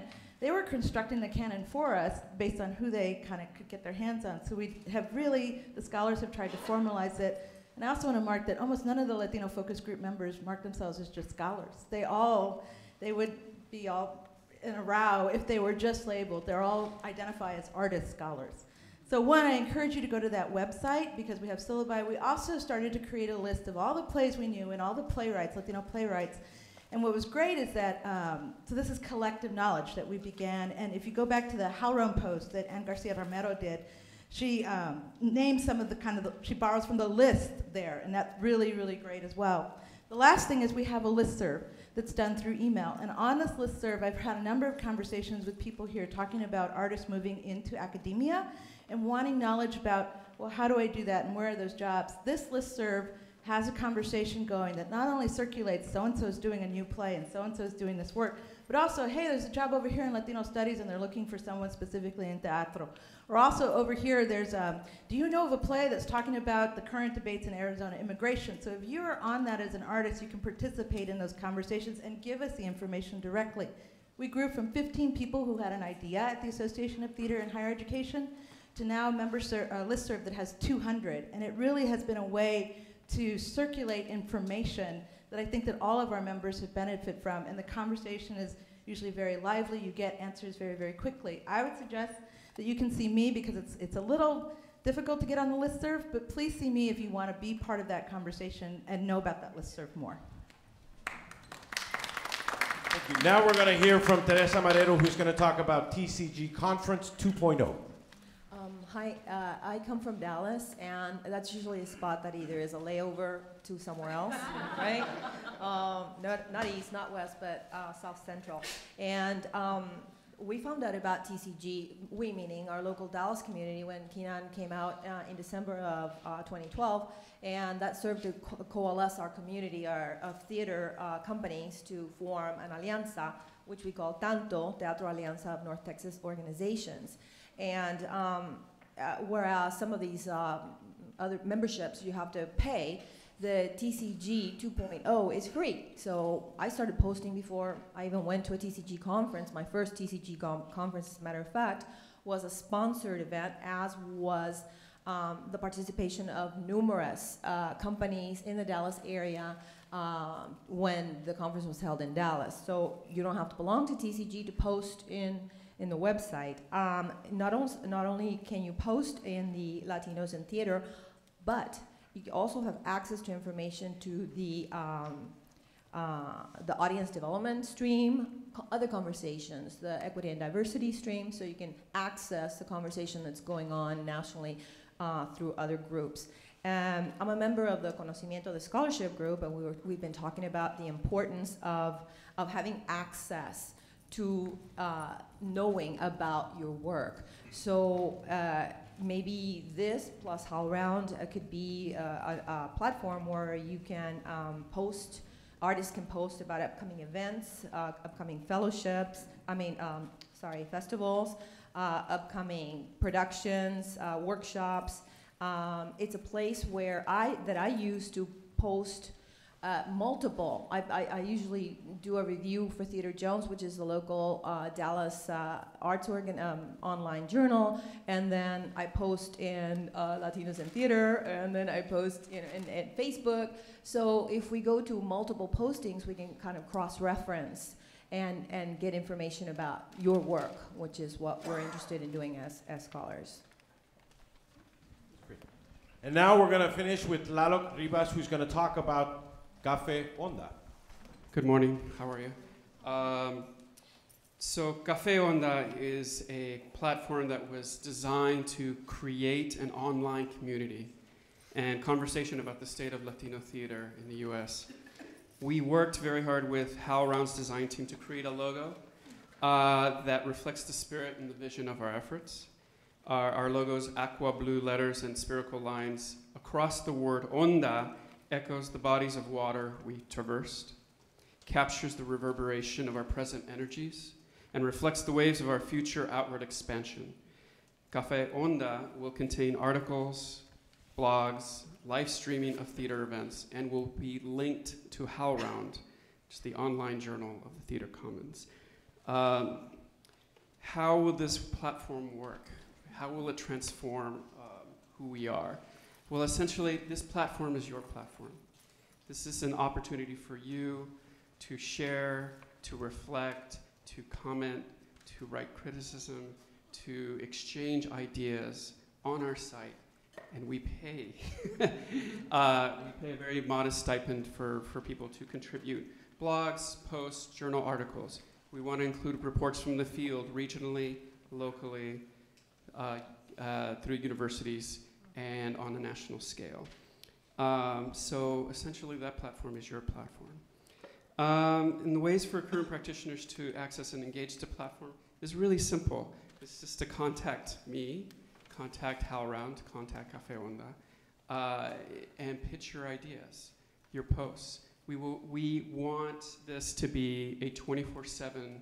they were constructing the canon for us based on who they kind of could get their hands on. So we have really, the scholars have tried to formalize it. And I also want to mark that almost none of the Latino focus group members mark themselves as just scholars. They would be all in a row if they were just labeled. They're all identify as artist scholars. So one, I encourage you to go to that website because we have syllabi. We also started to create a list of all the plays we knew and all the playwrights, Latino playwrights. And what was great is that, so this is collective knowledge that we began. And if you go back to the HowlRound post that Ann Garcia Romero did, she named some of she borrows from the list there, and that's really, really great as well. The last thing is we have a listserv that's done through email. And on this listserv, I've had a number of conversations with people here talking about artists moving into academia and wanting knowledge about, well, how do I do that and where are those jobs? This listserv has a conversation going that not only circulates so-and-so is doing a new play and so-and-so is doing this work, but also, hey, there's a job over here in Latino studies and they're looking for someone specifically in teatro. Or also over here, there's, do you know of a play that's talking about the current debates in Arizona immigration? So if you're on that as an artist, you can participate in those conversations and give us the information directly. We grew from 15 people who had an idea at the Association of Theater and Higher Education to now a listserv that has 200. And it really has been a way to circulate information that I think that all of our members have benefited from. And the conversation is usually very lively. You get answers very, very quickly. I would suggest that you can see me because it's a little difficult to get on the listserv, but please see me if you want to be part of that conversation and know about that listserv more. Thank you. Now we're going to hear from Teresa Marrero, who's going to talk about TCG Conference 2.0. Hi, I come from Dallas, and that's usually a spot that either is a layover to somewhere else, right? Not east, not west, but south central. And we found out about TCG, we meaning our local Dallas community, when Kinan came out in December of 2012, and that served to coalesce our community of theater companies to form an alianza, which we call TANTO, Teatro Alianza of North Texas Organizations. And whereas some of these other memberships you have to pay, the TCG 2.0 is free. So I started posting before I even went to a TCG conference. My first TCG conference, as a matter of fact, was a sponsored event, as was the participation of numerous companies in the Dallas area when the conference was held in Dallas. So you don't have to belong to TCG to post in the website. Not only can you post in the Latinos in Theater, but you also have access to information to the audience development stream, other conversations, the equity and diversity stream, so you can access the conversation that's going on nationally through other groups. I'm a member of the Conocimiento, the scholarship group, and we've been talking about the importance of having access to knowing about your work. So maybe this plus HowlRound could be a platform where you can artists can post about upcoming events, upcoming fellowships, festivals, upcoming productions, workshops. It's a place where I use to post multiple. I usually do a review for Theater Jones, which is the local Dallas arts online journal, and then I post in Latinos in Theater, and then I post in Facebook. So if we go to multiple postings, we can kind of cross-reference and get information about your work, which is what we're interested in doing as scholars. And now we're going to finish with Lalo Rivas, who's going to talk about Café Onda. Good morning, how are you? So Café Onda is a platform that was designed to create an online community and conversation about the state of Latino theater in the US. We worked very hard with HowlRound's design team to create a logo that reflects the spirit and the vision of our efforts. Our logo's aqua blue letters and spherical lines across the word onda echoes the bodies of water we traversed, captures the reverberation of our present energies, and reflects the waves of our future outward expansion. Café Onda will contain articles, blogs, live streaming of theater events, and will be linked to HowlRound, which is the online journal of the Theater Commons. how will this platform work? How will it transform who we are? Well, essentially, this platform is your platform. This is an opportunity for you to share, to reflect, to comment, to write criticism, to exchange ideas on our site. And we pay. We pay a very modest stipend for people to contribute blogs, posts, journal articles. We want to include reports from the field regionally, locally, through universities, and on a national scale. So essentially that platform is your platform. And the ways for current practitioners to access and engage the platform is really simple. It's just to contact me, contact HowlRound, contact Café Onda, and pitch your ideas, your posts. We want this to be a 24/7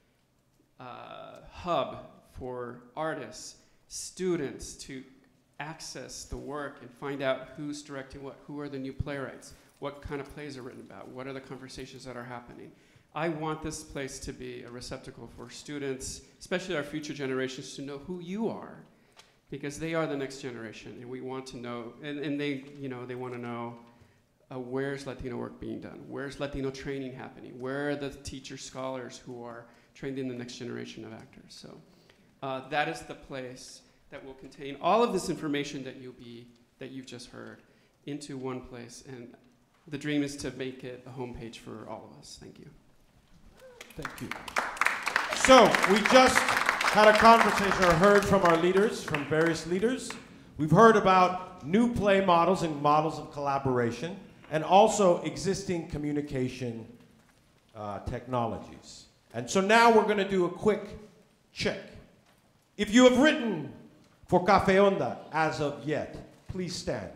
hub for artists, students to access the work and find out who's directing what, who are the new playwrights, what kind of plays are written about, what are the conversations that are happening. I want this place to be a receptacle for students, especially our future generations, to know who you are, because they are the next generation, and we want to know, and they, you know, they want to know where's Latino work being done, where's Latino training happening, where are the teacher scholars who are trained in the next generation of actors. So that is the place that will contain all of this information that you've just heard into one place, and the dream is to make it a homepage for all of us. Thank you. Thank you. So we just had a conversation or heard from our leaders, from various leaders. We've heard about new play models and models of collaboration, and also existing communication technologies. And so now we're going to do a quick check. If you have written for Café Onda as of yet, please stand.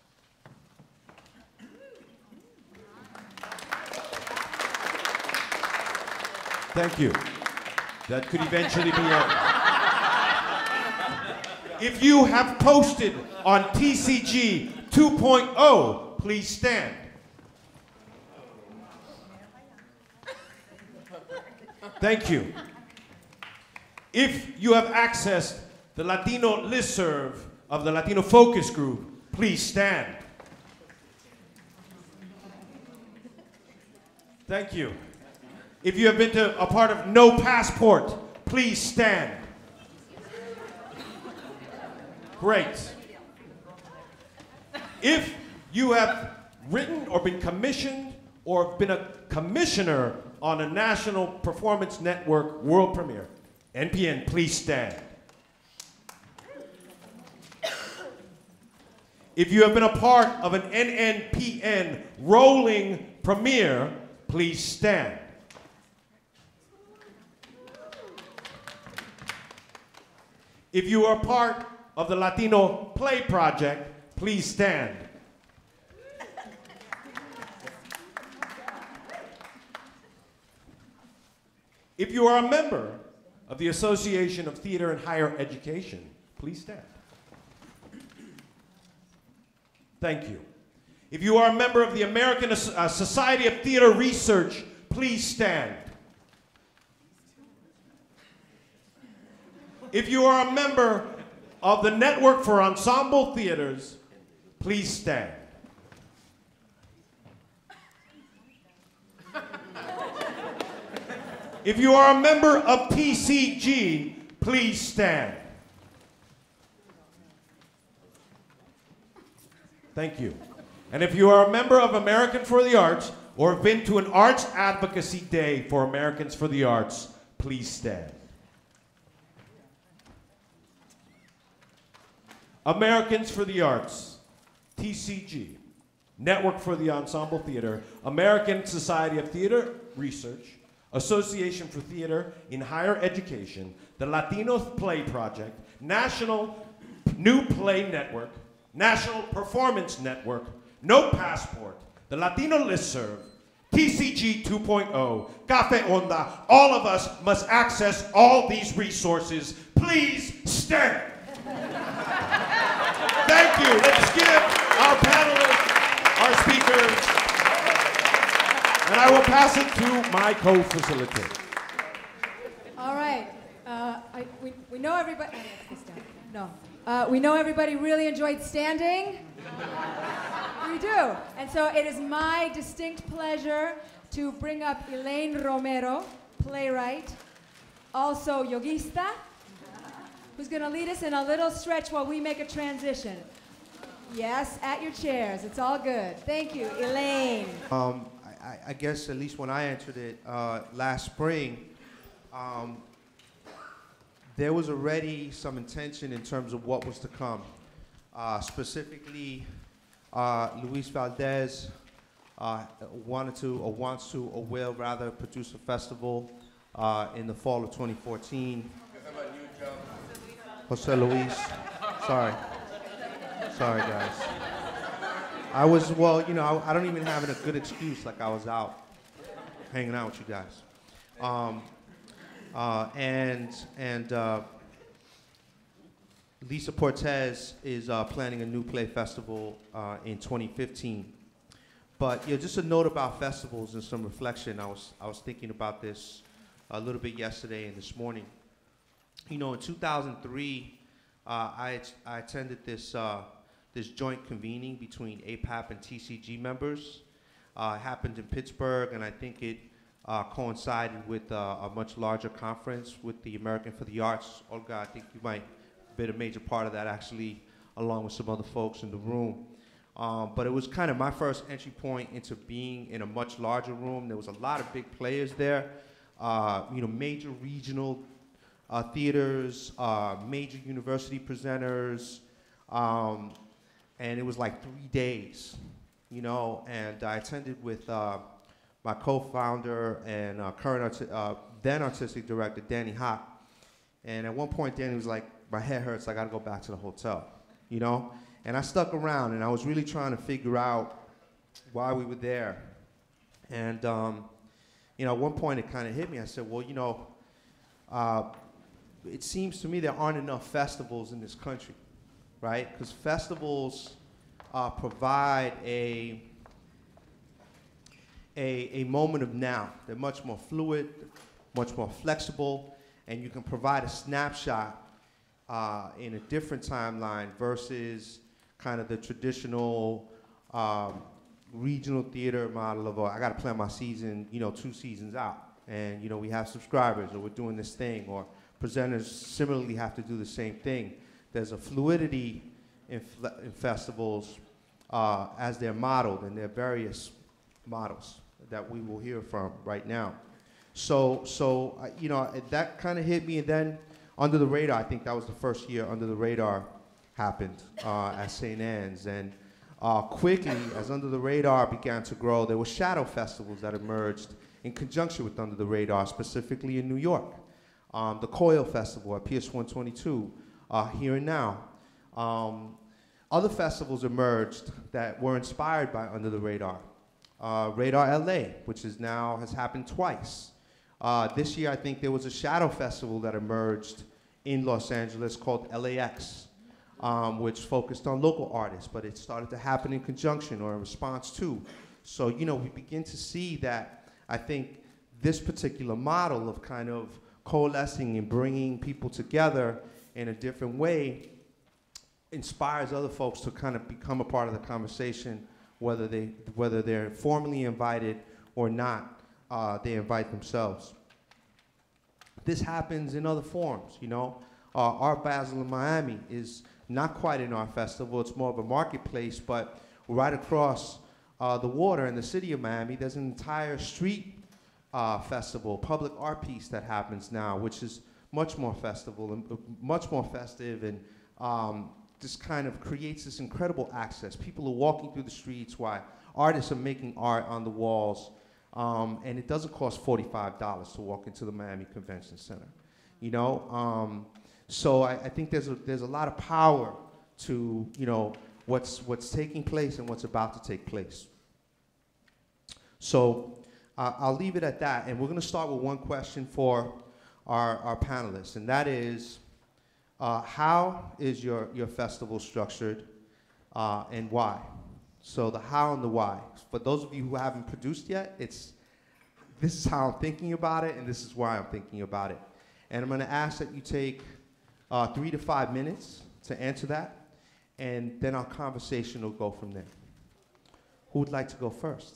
Thank you. That could eventually be it. If you have posted on TCG 2.0, please stand. Thank you. If you have accessed the Latino listserv of the Latino Focus Group, please stand. Thank you. If you have been to a part of No Passport, please stand. Great. If you have written or been commissioned or been a commissioner on a national performance network world premiere, NPN, please stand. If you have been a part of an NNPN rolling premiere, please stand. If you are part of the Latino Play Project, please stand. If you are a member of the Association of Theater and Higher Education, please stand. Thank you. If you are a member of the American Society of Theater Research, please stand. If you are a member of the Network for Ensemble Theaters, please stand. If you are a member of TCG, please stand. Thank you. And if you are a member of American for the Arts or have been to an Arts Advocacy Day for Americans for the Arts, please stand. Americans for the Arts, TCG, Network for the Ensemble Theater, American Society of Theater Research, Association for Theater in Higher Education, the Latino Play Project, National New Play Network, National Performance Network, No Passport, the Latino Listserv, TCG 2.0, Café Onda, all of us must access all these resources. Please stand. Thank you. Let's give our panelists, our speakers, and I will pass it to my co-facilitator. All right. I we know everybody. No. We know everybody really enjoyed standing. We do. And so it is my distinct pleasure to bring up Elaine Romero, playwright, also yogista, who's going to lead us in a little stretch while we make a transition. Yes, at your chairs. It's all good. Thank you, Elaine. I guess at least when I entered it last spring, there was already some intention in terms of what was to come. Specifically, Luis Valdez wanted to, or wants to, or will rather, produce a festival in the fall of 2014. Jose Luis, sorry. Sorry, guys. I was, well, you know, I don't even have a good excuse, like I was out hanging out with you guys. Lisa Portez is planning a new play festival in 2015. But you know, just a note about festivals and some reflection. I was thinking about this a little bit yesterday and this morning. You know, in 2003, I attended this this joint convening between APAP and TCG members. It happened in Pittsburgh, and I think it coincided with a much larger conference with the American for the Arts. Olga, I think you might have been a major part of that, actually, along with some other folks in the room. But it was kind of my first entry point into being in a much larger room. There was a lot of big players there, you know, major regional theaters, major university presenters, and it was like 3 days, you know, and I attended with my co-founder and then artistic director, Danny Hock. And at one point, Danny was like, my head hurts, I gotta go back to the hotel, you know? And I stuck around, and I was really trying to figure out why we were there. And, you know, at one point it kind of hit me. I said, well, you know, it seems to me there aren't enough festivals in this country, right? Because festivals provide a moment of now. They're much more fluid, much more flexible, and you can provide a snapshot in a different timeline versus kind of the traditional regional theater model of, I got to plan my season, you know, 2 seasons out. And, you know, we have subscribers, or we're doing this thing, or presenters similarly have to do the same thing. There's a fluidity in festivals as they're modeled, and there are various models that we will hear from right now. So you know, that kind of hit me, and then Under the Radar, I think that was the first year Under the Radar happened at St. Anne's, and quickly, as Under the Radar began to grow, there were shadow festivals that emerged in conjunction with Under the Radar, specifically in New York. The Coil Festival at PS 122, Here and Now. Other festivals emerged that were inspired by Under the Radar. Radar LA, which is now has happened twice. This year, I think there was a shadow festival that emerged in Los Angeles called LAX, which focused on local artists, but it started to happen in conjunction or in response to. So, you know, we begin to see that, I think, this particular model of kind of coalescing and bringing people together in a different way inspires other folks to kind of become a part of the conversation, whether they're formally invited or not. They invite themselves. This happens in other forms, you know. Art Basel in Miami is not quite an art festival, it's more of a marketplace, but right across the water in the city of Miami, there's an entire street festival, public art piece that happens now, which is much more festival and much more festive, and just kind of creates this incredible access. People are walking through the streets while artists are making art on the walls, and it doesn't cost $45 to walk into the Miami Convention Center, you know. So I think there's a lot of power to, you know, what's taking place and what's about to take place. So I'll leave it at that, and we're going to start with one question for our panelists, and that is, how is your festival structured, and why? So the how and the why. For those of you who haven't produced yet, this is how I'm thinking about it, and this is why I'm thinking about it. And I'm going to ask that you take 3 to 5 minutes to answer that, and then our conversation will go from there. Who would like to go first?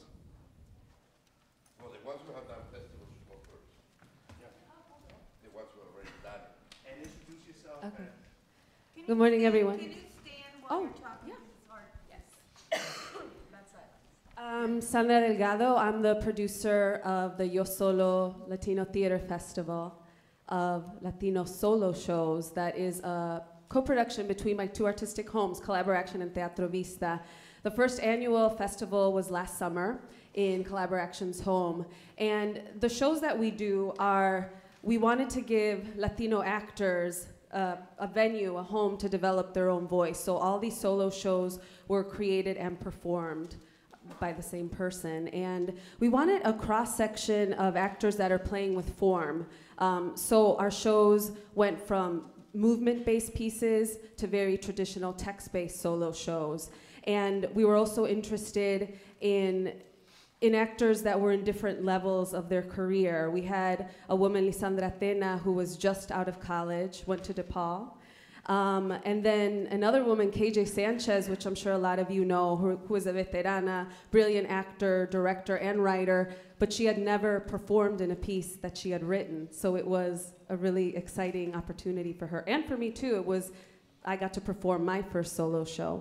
Well, the ones who have done festivals should go first. Yeah. The ones who have already done it. And introduce yourself. Okay. Good morning, everyone. Can you stand while you're talking? yeah. It's hard. Yes. That's silence. Sandra Delgado. I'm the producer of the Yo Solo Latino Theater Festival of Latino solo shows. That is a co-production between my two artistic homes, Collaboration and Teatro Vista. The first annual festival was last summer in Collaboration's home. And the shows that we do are, we wanted to give Latino actors a venue, a home to develop their own voice. So all these solo shows were created and performed by the same person. And we wanted a cross-section of actors that are playing with form. So our shows went from movement-based pieces to very traditional text-based solo shows. And we were also interested in actors that were in different levels of their career. We had a woman, Lisandra Tena, who was just out of college, went to DePaul. And then another woman, KJ Sanchez, which I'm sure a lot of you know, who is a veterana, brilliant actor, director, and writer, but she had never performed in a piece that she had written. So it was a really exciting opportunity for her. And for me too, I got to perform my first solo show.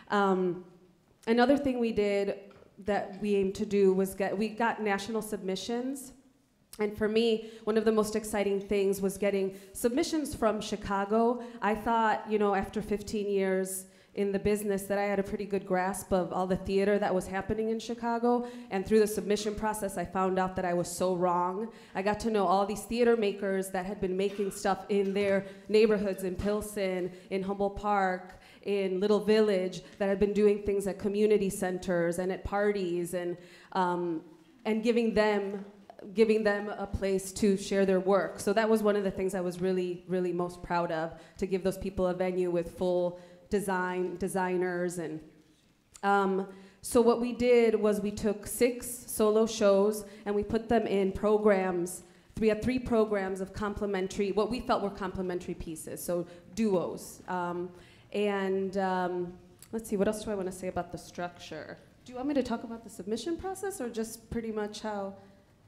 Another thing we did that we aimed to do was we got national submissions. And for me, one of the most exciting things was getting submissions from Chicago. I thought, after 15 years in the business, that I had a pretty good grasp of all the theater that was happening in Chicago. And through the submission process, I found out that I was so wrong. I got to know all these theater makers that had been making stuff in their neighborhoods, in Pilsen, in Humboldt Park, in Little Village, that had been doing things at community centers and at parties, and giving them a place to share their work. So that was one of the things I was really, really most proud of, to give those people a venue with full designers. And so what we did was we took 6 solo shows and we put them in programs. We had 3 programs of complementary, what we felt were complementary pieces, so duos. Let's see, what else do I want to say about the structure? Do you want me to talk about the submission process, or just pretty much how?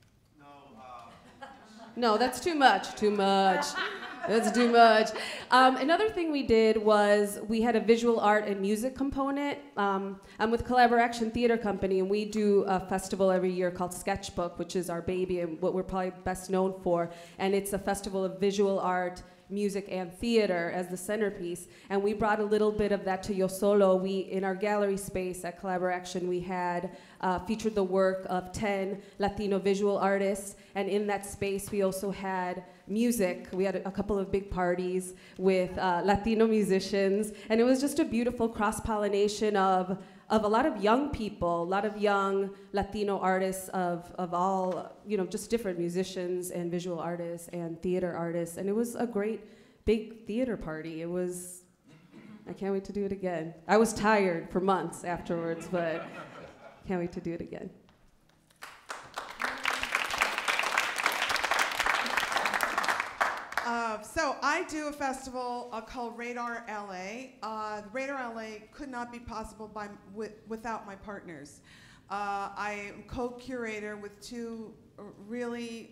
No, that's too much. That's too much. Another thing we did was we had a visual art and music component. I'm with Collaboration Theater Company, and we do a festival every year called Sketchbook, which is our baby and what we're probably best known for. And it's a festival of visual art, music, and theater as the centerpiece. And we brought a little bit of that to Yo Solo. In our gallery space at Collaboration, we had featured the work of 10 Latino visual artists. And in that space, we also had music. We had a couple of big parties with Latino musicians. And it was just a beautiful cross-pollination of a lot of young people, a lot of young Latino artists of all, just different musicians and visual artists and theater artists. And it was a great big theater party. I can't wait to do it again. I was tired for months afterwards, but can't wait to do it again. So I do a festival called Radar LA. Radar LA could not be possible without my partners. I am co-curator with 2 really,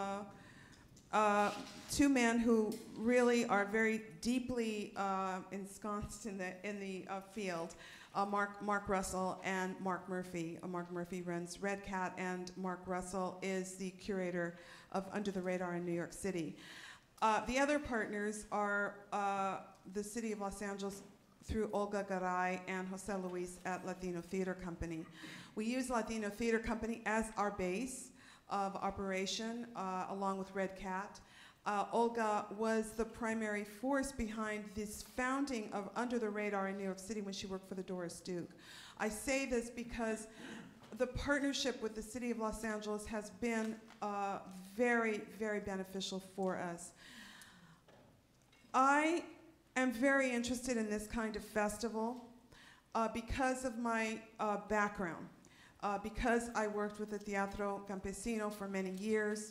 2 men who really are very deeply ensconced in the field. Mark Russell and Mark Murphy. Mark Murphy runs Red Cat, and Mark Russell is the curator of Under the Radar in New York City. The other partners are the City of Los Angeles through Olga Garay and Jose Luis at Latino Theater Company. We use Latino Theater Company as our base of operation, along with Red Cat. Olga was the primary force behind this founding of Under the Radar in New York City when she worked for the Doris Duke. I say this because the partnership with the City of Los Angeles has been very, very beneficial for us. I am very interested in this kind of festival because of my background, because I worked with the Teatro Campesino for many years,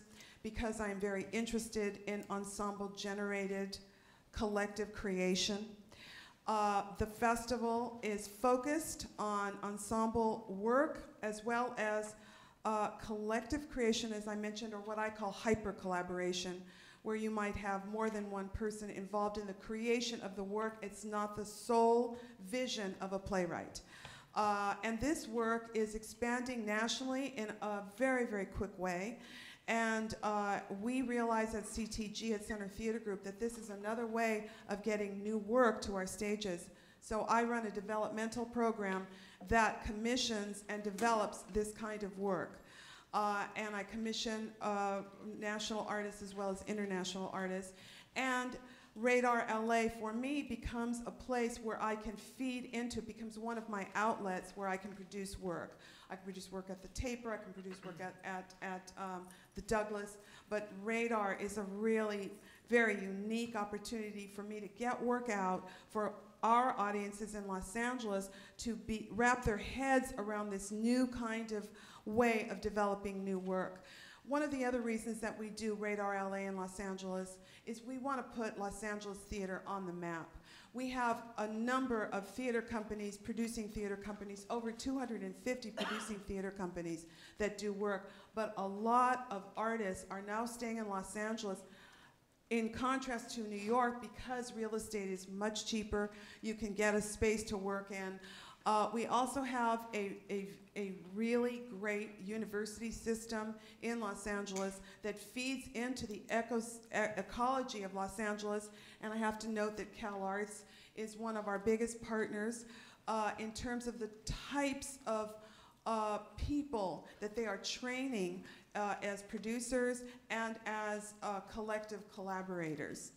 because I'm very interested in ensemble-generated collective creation. The festival is focused on ensemble work as well as collective creation, as I mentioned, or what I call hyper-collaboration, where you might have more than one person involved in the creation of the work. It's not the sole vision of a playwright. And this work is expanding nationally in a very, very quick way. And we realize at CTG, at Center Theater Group, that this is another way of getting new work to our stages. So I run a developmental program that commissions and develops this kind of work. And I commission national artists as well as international artists. And Radar LA, for me, becomes a place where I can feed into, becomes one of my outlets where I can produce work. I can produce work at the Taper, I can produce work at the Douglas, but Radar is a really very unique opportunity for me to get work out for our audiences in Los Angeles to wrap their heads around this new kind of way of developing new work. One of the other reasons that we do Radar LA in Los Angeles is we want to put Los Angeles theater on the map. We have a number of theater companies, producing theater companies, over 250 producing theater companies that do work, but a lot of artists are now staying in Los Angeles in contrast to New York because real estate is much cheaper. You can get a space to work in. We also have a really great university system in Los Angeles that feeds into the ecology of Los Angeles. And I have to note that CalArts is one of our biggest partners in terms of the types of people that they are training as producers and as collective collaborators.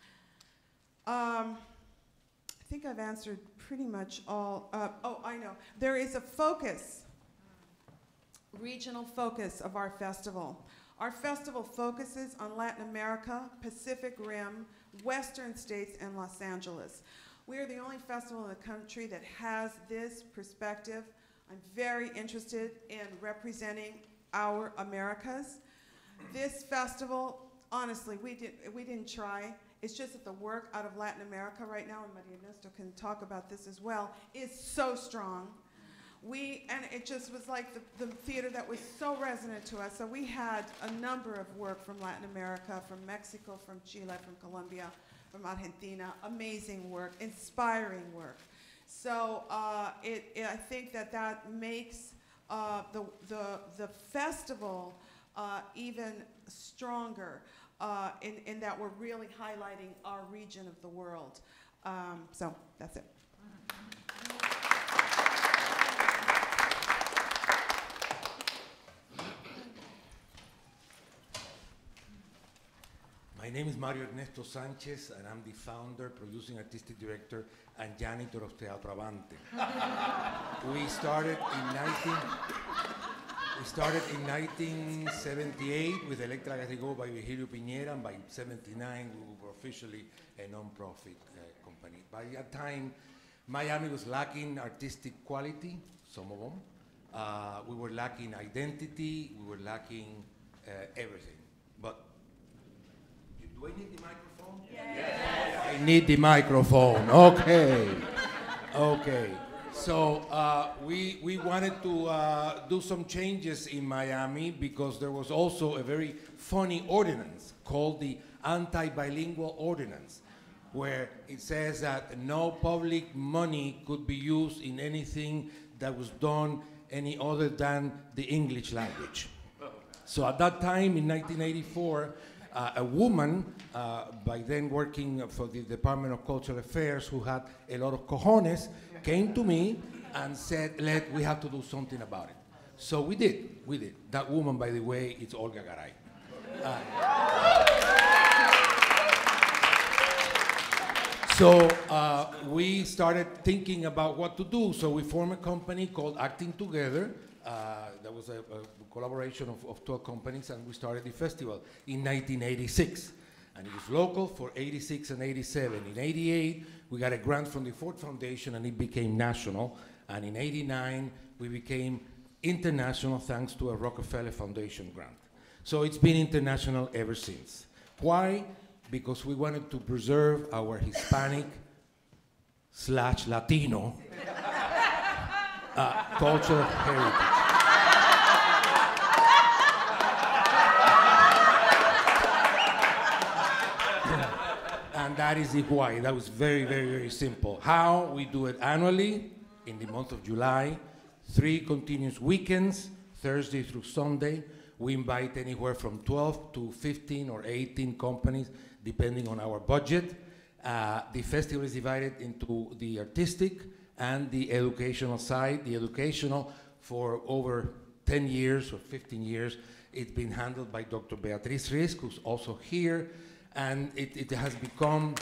I think I've answered pretty much all. Oh, I know. There is a focus, regional focus of our festival. Our festival focuses on Latin America, Pacific Rim, Western states, and Los Angeles. We are the only festival in the country that has this perspective. I'm very interested in representing our Americas. This festival, honestly, we didn't try. It's just that the work out of Latin America right now, and Maria Ernesto can talk about this as well, is so strong. And it just was like the theater that was so resonant to us. So we had a number of work from Latin America, from Mexico, from Chile, from Colombia, from Argentina. Amazing work, inspiring work. So I think that makes the festival even stronger. In that we're really highlighting our region of the world. So that's it. My name is Mario Ernesto Sanchez, and I'm the founder, producing artistic director, and janitor of Teatro Avante. We started in 1978 with Electra Garrigó by Virgilio Piñera, and by 79 we were officially a non-profit company. By that time, Miami was lacking artistic quality, some of them. We were lacking identity, we were lacking everything. But do I need the microphone? Yes. I need the microphone, okay. Okay. So we wanted to do some changes in Miami because there was also a very funny ordinance called the Anti-Bilingual Ordinance, where it says that no public money could be used in anything that was done any other than the English language. So at that time, in 1984, a woman, by then working for the Department of Cultural Affairs, who had a lot of cojones, came to me and said, we have to do something about it. So we did. That woman, by the way, is Olga Garay. So we started thinking about what to do. So we formed a company called Acting Together. That was a collaboration of 12 companies, and we started the festival in 1986. And it was local for 86 and 87. In 88, we got a grant from the Ford Foundation, and it became national. And in 89, we became international thanks to a Rockefeller Foundation grant. So it's been international ever since. Why? Because we wanted to preserve our Hispanic/Latino cultural heritage. And that is the why. That was very, very, very simple. How? We do it annually in the month of July, 3 continuous weekends, Thursday through Sunday. We invite anywhere from 12 to 15 or 18 companies, depending on our budget. The festival is divided into the artistic and the educational side. The educational, for over 10 years or 15 years, it's been handled by Dr. Beatriz Risk, who's also here, and it has become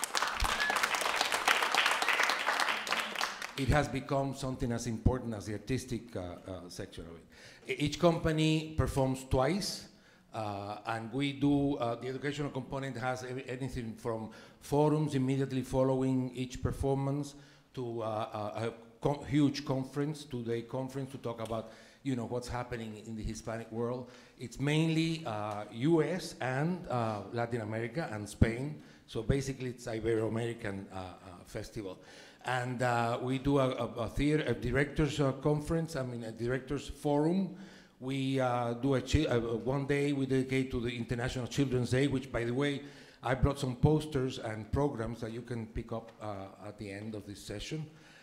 something as important as the artistic section of it. Each company performs twice, and we do, the educational component has anything from forums immediately following each performance to a huge conference, two-day conference to talk about what's happening in the Hispanic world. It's mainly US and Latin America and Spain, so basically it's Ibero-American festival. And we do a directors conference, a directors forum. We do one day we dedicate to the International Children's Day, which, by the way, I brought some posters and programs that you can pick up at the end of this session.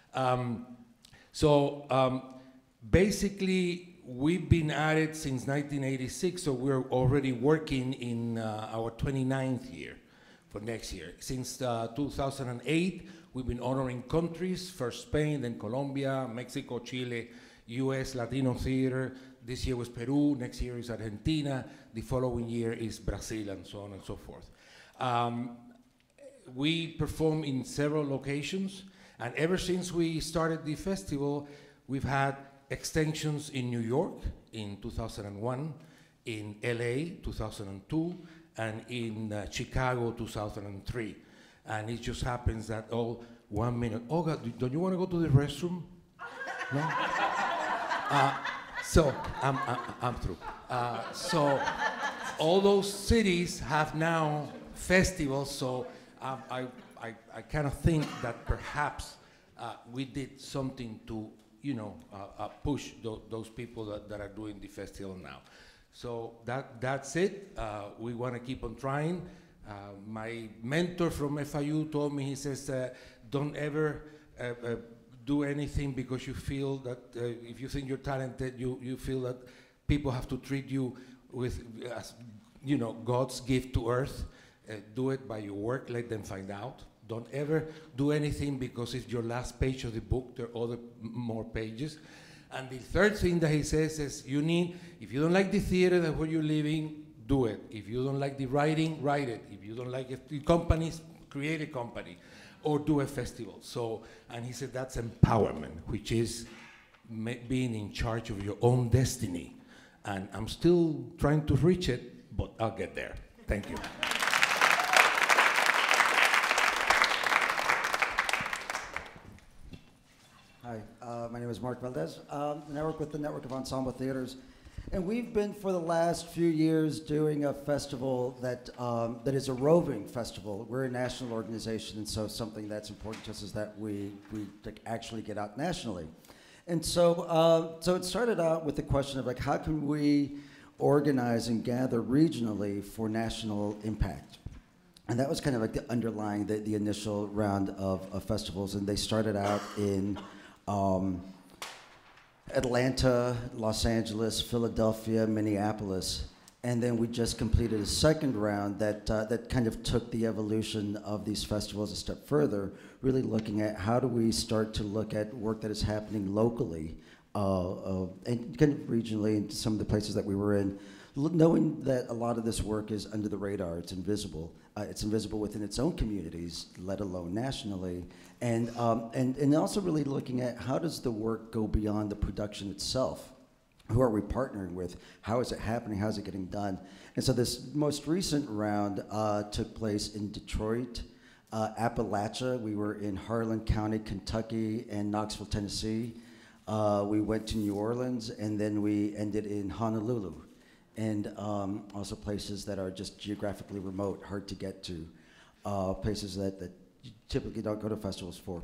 Basically, we've been at it since 1986, so we're already working in our 29th year for next year. Since 2008, we've been honoring countries, first Spain, then Colombia, Mexico, Chile, US, Latino Theater. This year was Peru, next year is Argentina, the following year is Brazil, and so on and so forth. We perform in several locations, and ever since we started the festival, we've had extensions in New York in 2001, in LA 2002, and in Chicago 2003. And it just happens that 1 minute. Olga, don't you want to go to the restroom? No? So I'm through. So all those cities have now festivals, so I kind of think that perhaps we did something to push those people that are doing the festival now. So that's it. We want to keep on trying. My mentor from FIU told me, he says, don't ever do anything because you feel that if you think you're talented, you feel that people have to treat you with, as, God's gift to earth. Do it by your work, let them find out. Don't ever do anything because it's your last page of the book, there are more pages. And the third thing that he says is, if you don't like the theater that where you're living, do it. If you don't like the writing, write it. If you don't like the companies, create a company or do a festival. So, and he said that's empowerment, which is being in charge of your own destiny. And I'm still trying to reach it, but I'll get there. Thank you. Hi, my name is Mark Valdez, and I work with the network of Ensemble Theaters. And we've been, for the last few years, doing a festival that is a roving festival. We're a national organization, and so something that's important to us is that we actually get out nationally. And so, so it started out with the question of, how can we organize and gather regionally for national impact? And that was kind of like the underlying, the initial round of festivals, and they started out in Atlanta, Los Angeles, Philadelphia, Minneapolis, and then we just completed a second round that kind of took the evolution of these festivals a step further, really looking at how do we start to look at work that is happening locally and kind of regionally in some of the places that we were in, knowing that a lot of this work is under the radar, it's invisible. It's invisible within its own communities, let alone nationally. And also really looking at how does the work go beyond the production itself? Who are we partnering with? How is it happening? How is it getting done? And so this most recent round took place in Detroit, Appalachia. We were in Harlan County, Kentucky, and Knoxville, Tennessee. We went to New Orleans, and then we ended in Honolulu. and also places that are just geographically remote, hard to get to, places that you typically don't go to festivals for.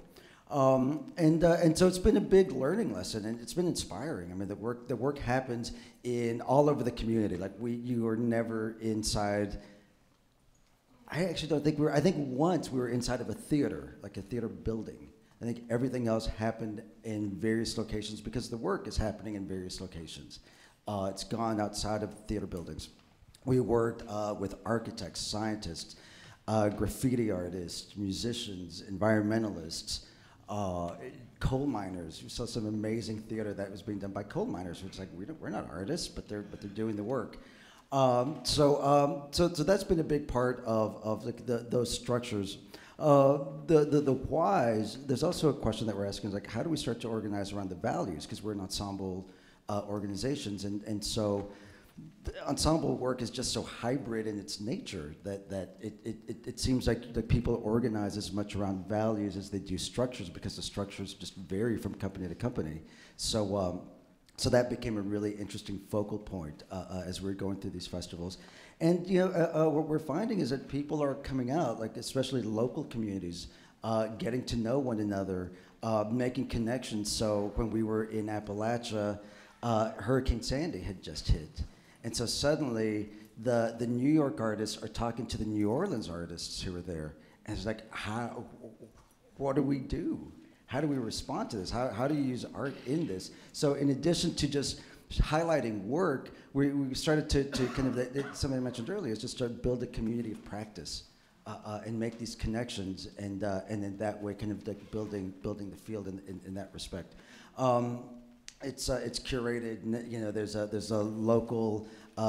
And so it's been a big learning lesson, and it's been inspiring. I mean, the work happens in all over the community. Like you are never inside. I actually don't think I think once we were inside of a theater, like a theater building. I think everything else happened in various locations because the work is happening in various locations. It's gone outside of theater buildings. We worked with architects, scientists, graffiti artists, musicians, environmentalists, coal miners. We saw some amazing theater that was being done by coal miners, which is like we're not artists, but they're doing the work. So that's been a big part of those structures. The whys. There's also a question that we're asking is like, how do we start to organize around the values? Because we're an ensemble organizations, and so the ensemble work is just so hybrid in its nature that it seems like the people organize as much around values as they do structures, because the structures just vary from company to company. So that became a really interesting focal point as we were going through these festivals. And what we're finding is that people are coming out, like especially local communities, getting to know one another, making connections. So when we were in Appalachia, Hurricane Sandy had just hit. And so suddenly the New York artists are talking to the New Orleans artists who were there. And it's like, what do we do? How do we respond to this? How do you use art in this? So in addition to just highlighting work, we started to kind of, something I mentioned earlier, is just to build a community of practice and make these connections, and in that way kind of like building the field in that respect. It's curated. There's a local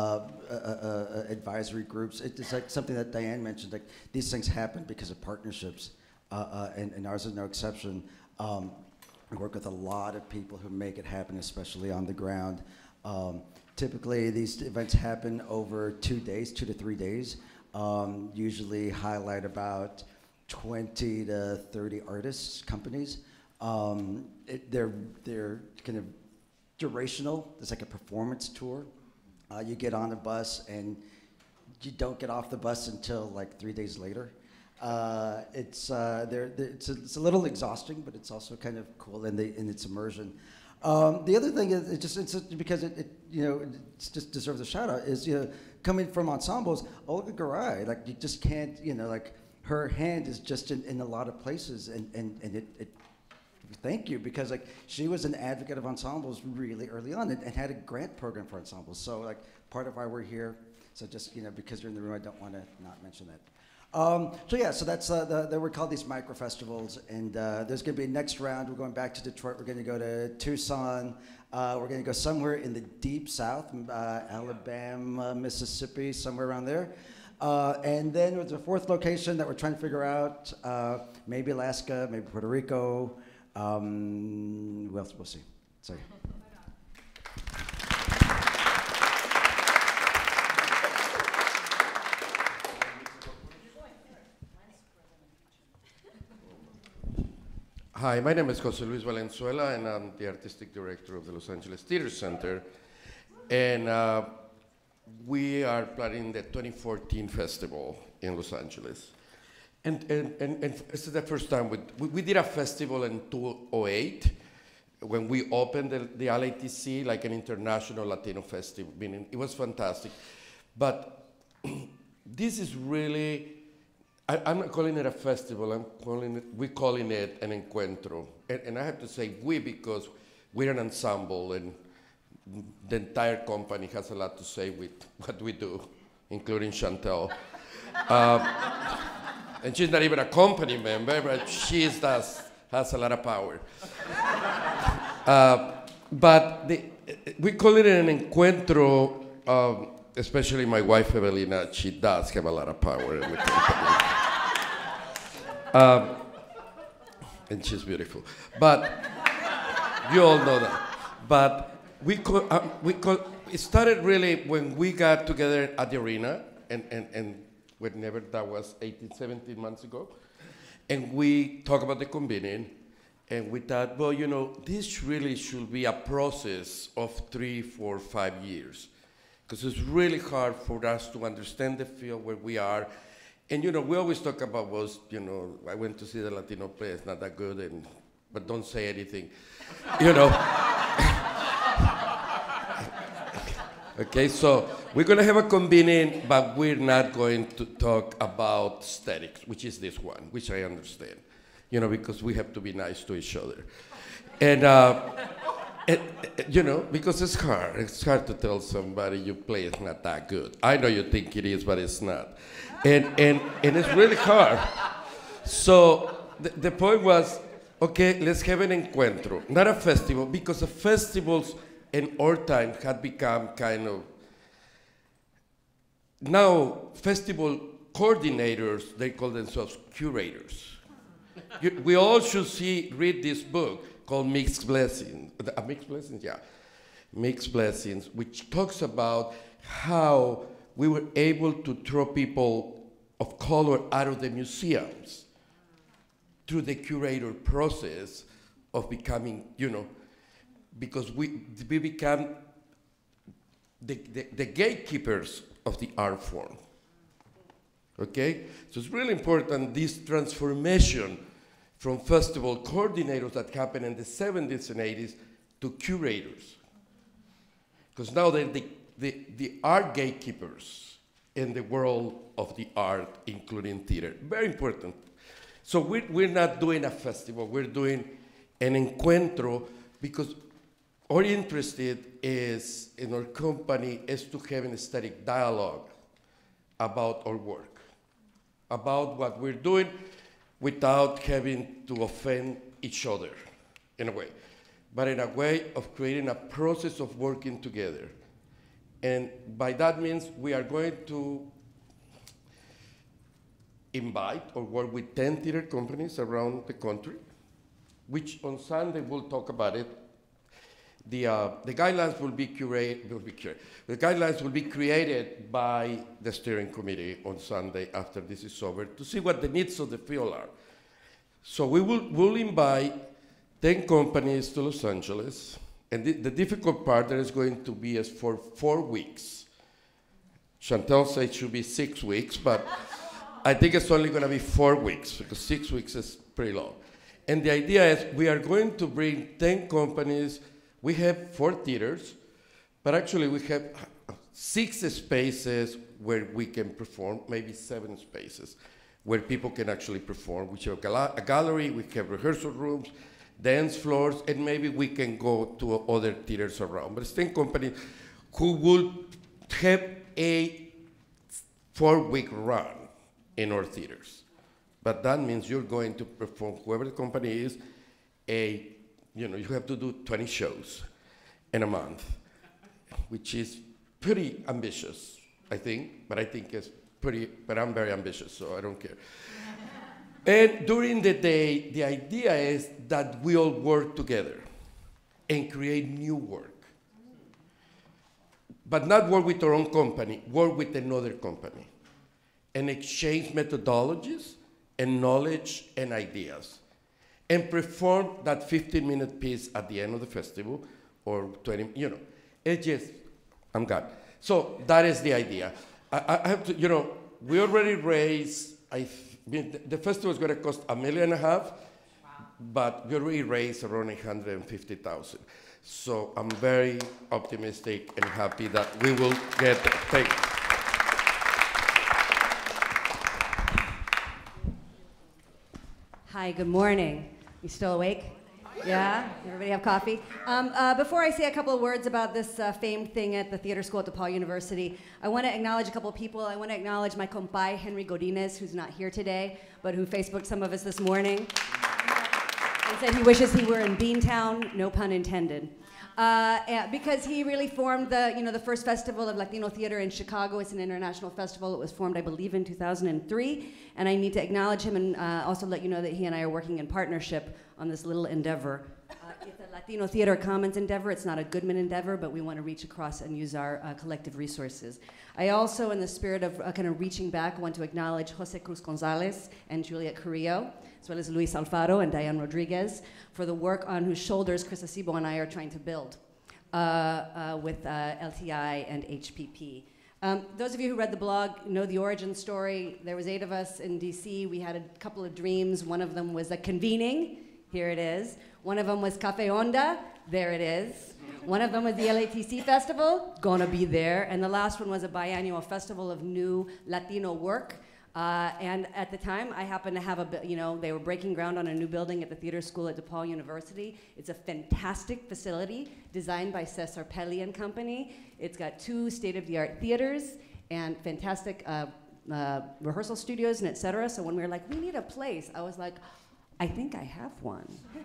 advisory groups. It's like something that Diane mentioned. Like these things happen because of partnerships, and ours is no exception. We work with a lot of people who make it happen, especially on the ground. Typically, these events happen over 2 days, 2 to 3 days. Usually highlight about 20 to 30 artists, companies. They're kind of durational. It's like a performance tour. You get on a bus and you don't get off the bus until like 3 days later. It's a little exhausting, but it's also kind of cool in its immersion. The other thing is it's because it just deserves a shout out is coming from ensembles. Olga Garay, like you just can't like her hand is just in a lot of places, and it thank you, because like she was an advocate of ensembles really early on and had a grant program for ensembles. So like part of why we're here. So just because you're in the room, I don't want to not mention that. So that's we're called these micro festivals, and there's going to be a next round. We're going back to Detroit. We're going to go to Tucson. We're going to go somewhere in the deep South, Alabama, Mississippi, somewhere around there. And then there's a fourth location that we're trying to figure out. Maybe Alaska, maybe Puerto Rico. We'll see. Sorry. Hi, my name is Jose Luis Valenzuela, and I'm the artistic director of the Los Angeles Theater Center. And we are planning the 2014 festival in Los Angeles. And this is the first time we did a festival in 2008 when we opened the LATC, like an international Latino festival, meaning it was fantastic. But this is really, I'm not calling it a festival, we're calling it an encuentro. And I have to say we, because we're an ensemble, and the entire company has a lot to say with what we do, including Chantel. And she's not even a company member, but she has a lot of power. But we call it an encuentro, especially my wife, Evelina. She does have a lot of power in the company. And she's beautiful. But you all know that. But it started really when we got together at the arena, and whenever that was 18, 17 months ago. And we talked about the convening, and we thought, well, this really should be a process of 3, 4, 5 years. because it's really hard for us to understand the field where we are. And you know, we always talk about, you know, I went to see the Latino play, it's not that good, but don't say anything, you know. Okay, so we're going to have a convening, but we're not going to talk about aesthetics, which is this one, which I understand, you know, because we have to be nice to each other. And, you know, because it's hard. It's hard to tell somebody you play is not that good. I know you think it is, but it's not. And it's really hard. So the point was, okay, let's have an encuentro, not a festival, because the festivals in our time had become kind of, now festival coordinators, they call themselves curators. We all should read this book called Mixed Blessings, Mixed Blessings, yeah, Mixed Blessings, which talks about how we were able to draw people of color out of the museums through the curator process of becoming, you know, because we become the gatekeepers of the art form, okay? So it's really important, this transformation from festival coordinators that happened in the 70s and 80s to curators. Because now they're the art gatekeepers in the world of the art, including theater. Very important. So we're not doing a festival, we're doing an encuentro, because our interest is, in our company, is to have an aesthetic dialogue about our work, about what we're doing, without having to offend each other, in a way, but in a way of creating a process of working together. And by that means, we are going to invite or work with 10 theater companies around the country, which on Sunday we'll talk about it. The guidelines will be The guidelines will be created by the steering committee on Sunday after this is over to see what the needs of the field are. So we'll invite 10 companies to Los Angeles, and the difficult part there is going to be is for 4 weeks. Chantel said it should be 6 weeks, but I think it's only going to be 4 weeks because 6 weeks is pretty long. And the idea is we are going to bring 10 companies. We have 4 theaters, but actually we have 6 spaces where we can perform, maybe 7 spaces where people can actually perform. We have a gallery, we have rehearsal rooms, dance floors, and maybe we can go to other theaters around. But it's 10 companies who will have a 4-week run in our theaters. But that means you're going to perform, whoever the company is, you know, you have to do 20 shows in a month, which is pretty ambitious, I think, but I'm very ambitious, so I don't care. And during the day, the idea is that we all work together and create new work. But not work with our own company, work with another company and exchange methodologies and knowledge and ideas, and perform that 15-minute piece at the end of the festival, or 20, you know. It's just, I'm gone. So that is the idea. I have to, you know, we already raised, the festival is going to cost $1.5 million, but we already raised around $150,000. So I'm very optimistic and happy that we will get there. Thank you. Hi, good morning. You still awake? Yeah? Everybody have coffee? Before I say a couple of words about this famed thing at the theater school at DePaul University, I want to acknowledge a couple of people. I want to acknowledge my compay, Henry Godinez, who's not here today, but who Facebooked some of us this morning. And said he wishes he were in Beantown, no pun intended. Because he really formed the first festival of Latino theater in Chicago. It's an international festival. It was formed, I believe, in 2003. And I need to acknowledge him and also let you know that he and I are working in partnership on this little endeavor. It's a Latino Theater Commons endeavor. It's not a Goodman endeavor, but we want to reach across and use our collective resources. I also, in the spirit of kind of reaching back, want to acknowledge Jose Cruz Gonzalez and Juliet Carrillo, as well as Luis Alfaro and Diane Rodriguez, for the work on whose shoulders Chris Acebo and I are trying to build. with LTI and HPP. Those of you who read the blog know the origin story. There was 8 of us in DC. We had a couple of dreams. One of them was a convening. Here it is. One of them was Café Onda. There it is. One of them was the LATC Festival. Gonna be there. And the last one was a biannual festival of new Latino work. And at the time, I happened to have they were breaking ground on a new building at the theater school at DePaul University. It's a fantastic facility designed by Cesar Pelli and Company. It's got 2 state-of-the-art theaters and fantastic rehearsal studios and et cetera. So when we were like, we need a place, I was like, I think I have one.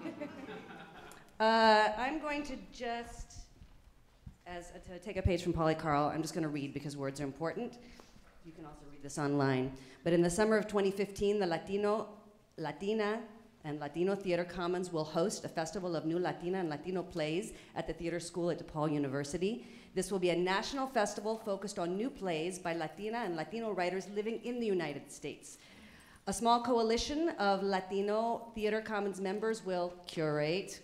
I'm going to just, to take a page from Polly Carl, I'm just going to read because words are important. You can also read this online. But in the summer of 2015, the Latina, and Latino Theater Commons will host a festival of new Latina and Latino plays at the theater school at DePaul University. This will be a national festival focused on new plays by Latina and Latino writers living in the United States. A small coalition of Latino Theater Commons members will curate.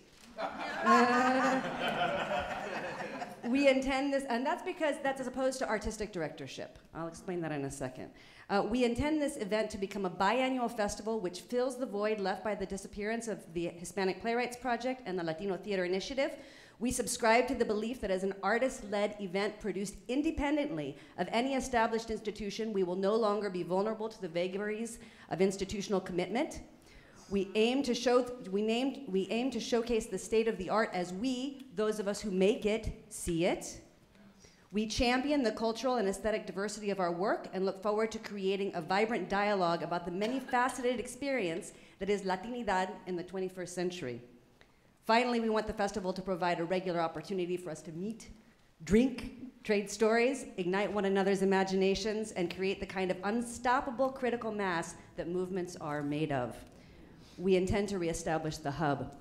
We intend this, and that's because that's as opposed to artistic directorship. I'll explain that in a second. We intend this event to become a biannual festival which fills the void left by the disappearance of the Hispanic Playwrights Project and the Latino Theater Initiative. We subscribe to the belief that as an artist-led event produced independently of any established institution, we will no longer be vulnerable to the vagaries of institutional commitment. We aim to showcase the state of the art as we, those of us who make it, see it. We champion the cultural and aesthetic diversity of our work and look forward to creating a vibrant dialogue about the many-faceted experience that is Latinidad in the 21st century. Finally, we want the festival to provide a regular opportunity for us to meet, drink, trade stories, ignite one another's imaginations, and create the kind of unstoppable critical mass that movements are made of. We intend to reestablish the hub.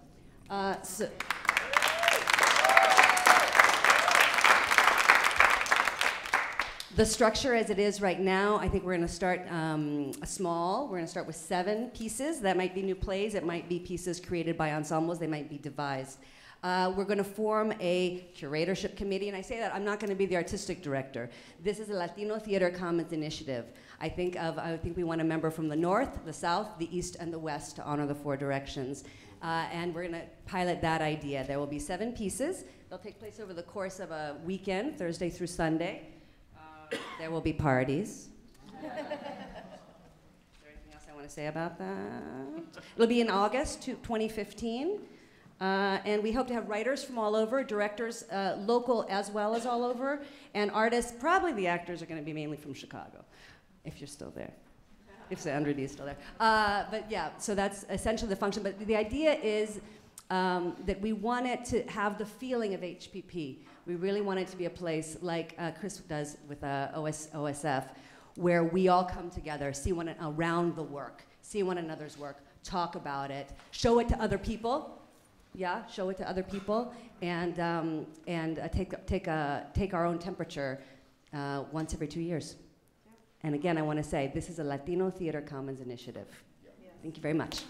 The structure as it is right now, I think we're going to start small. We're going to start with 7 pieces. That might be new plays. It might be pieces created by ensembles. They might be devised. We're going to form a curatorship committee, and I say that I'm not going to be the artistic director. This is a Latino Theater Commons initiative. I think we want a member from the north, the south, the east, and the west to honor the 4 directions. And we're going to pilot that idea. There will be 7 pieces. They'll take place over the course of a weekend, Thursday through Sunday. There will be parties. Is there anything else I want to say about that? It'll be in August 2015. And we hope to have writers from all over, directors, local as well as all over, and artists. Probably the actors are going to be mainly from Chicago, if you're still there. If Andrew D is still there. But yeah, so that's essentially the function. But the idea is that we want it to have the feeling of HPP. We really want it to be a place like Chris does with OSF, where we all come together, see around the work, see one another's work, talk about it, show it to other people. Yeah, show it to other people, and take our own temperature once every 2 years. And again, I want to say this is a Latino Theater Commons initiative. Thank you very much.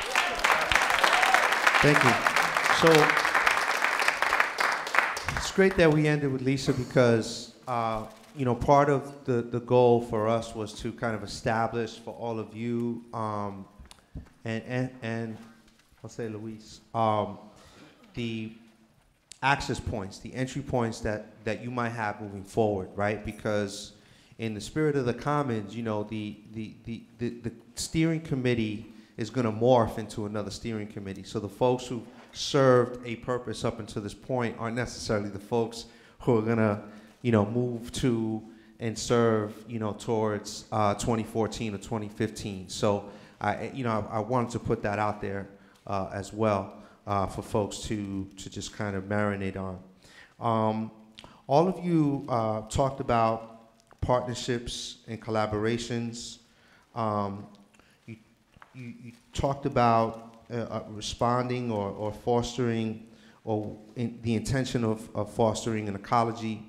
Thank you. So it's great that we ended with Lisa because part of the goal for us was to kind of establish for all of you and I'll say Luis, the access points, the entry points that you might have moving forward, right? Because in the spirit of the Commons, the steering committee is going to morph into another steering committee. So the folks who served a purpose up until this point aren't necessarily the folks who are going to, move to and serve, towards 2014 or 2015. So I wanted to put that out there as well for folks to just kind of marinate on. All of you talked about partnerships and collaborations. You talked about responding or fostering, or the intention of fostering an ecology.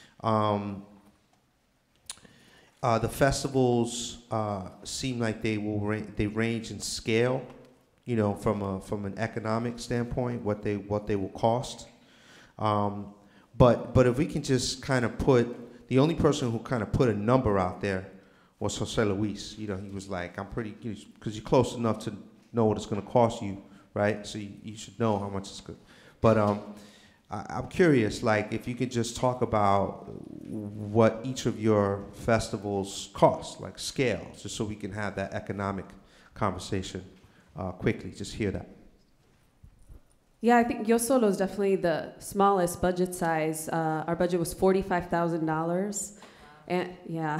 The festivals seem like they range in scale, from an economic standpoint, what they will cost. But if we can just kind of put, the only person who kind of put a number out there was Jose Luis. You know, he was like, I'm pretty, because you're close enough to know what it's going to cost you, right? So you should know how much it's good. But I'm curious, like, if you could just talk about what each of your festivals cost, like scale, just so we can have that economic conversation quickly. Just hear that. Yeah, I think Yo Solo is definitely the smallest budget size. Our budget was $45,000, and yeah,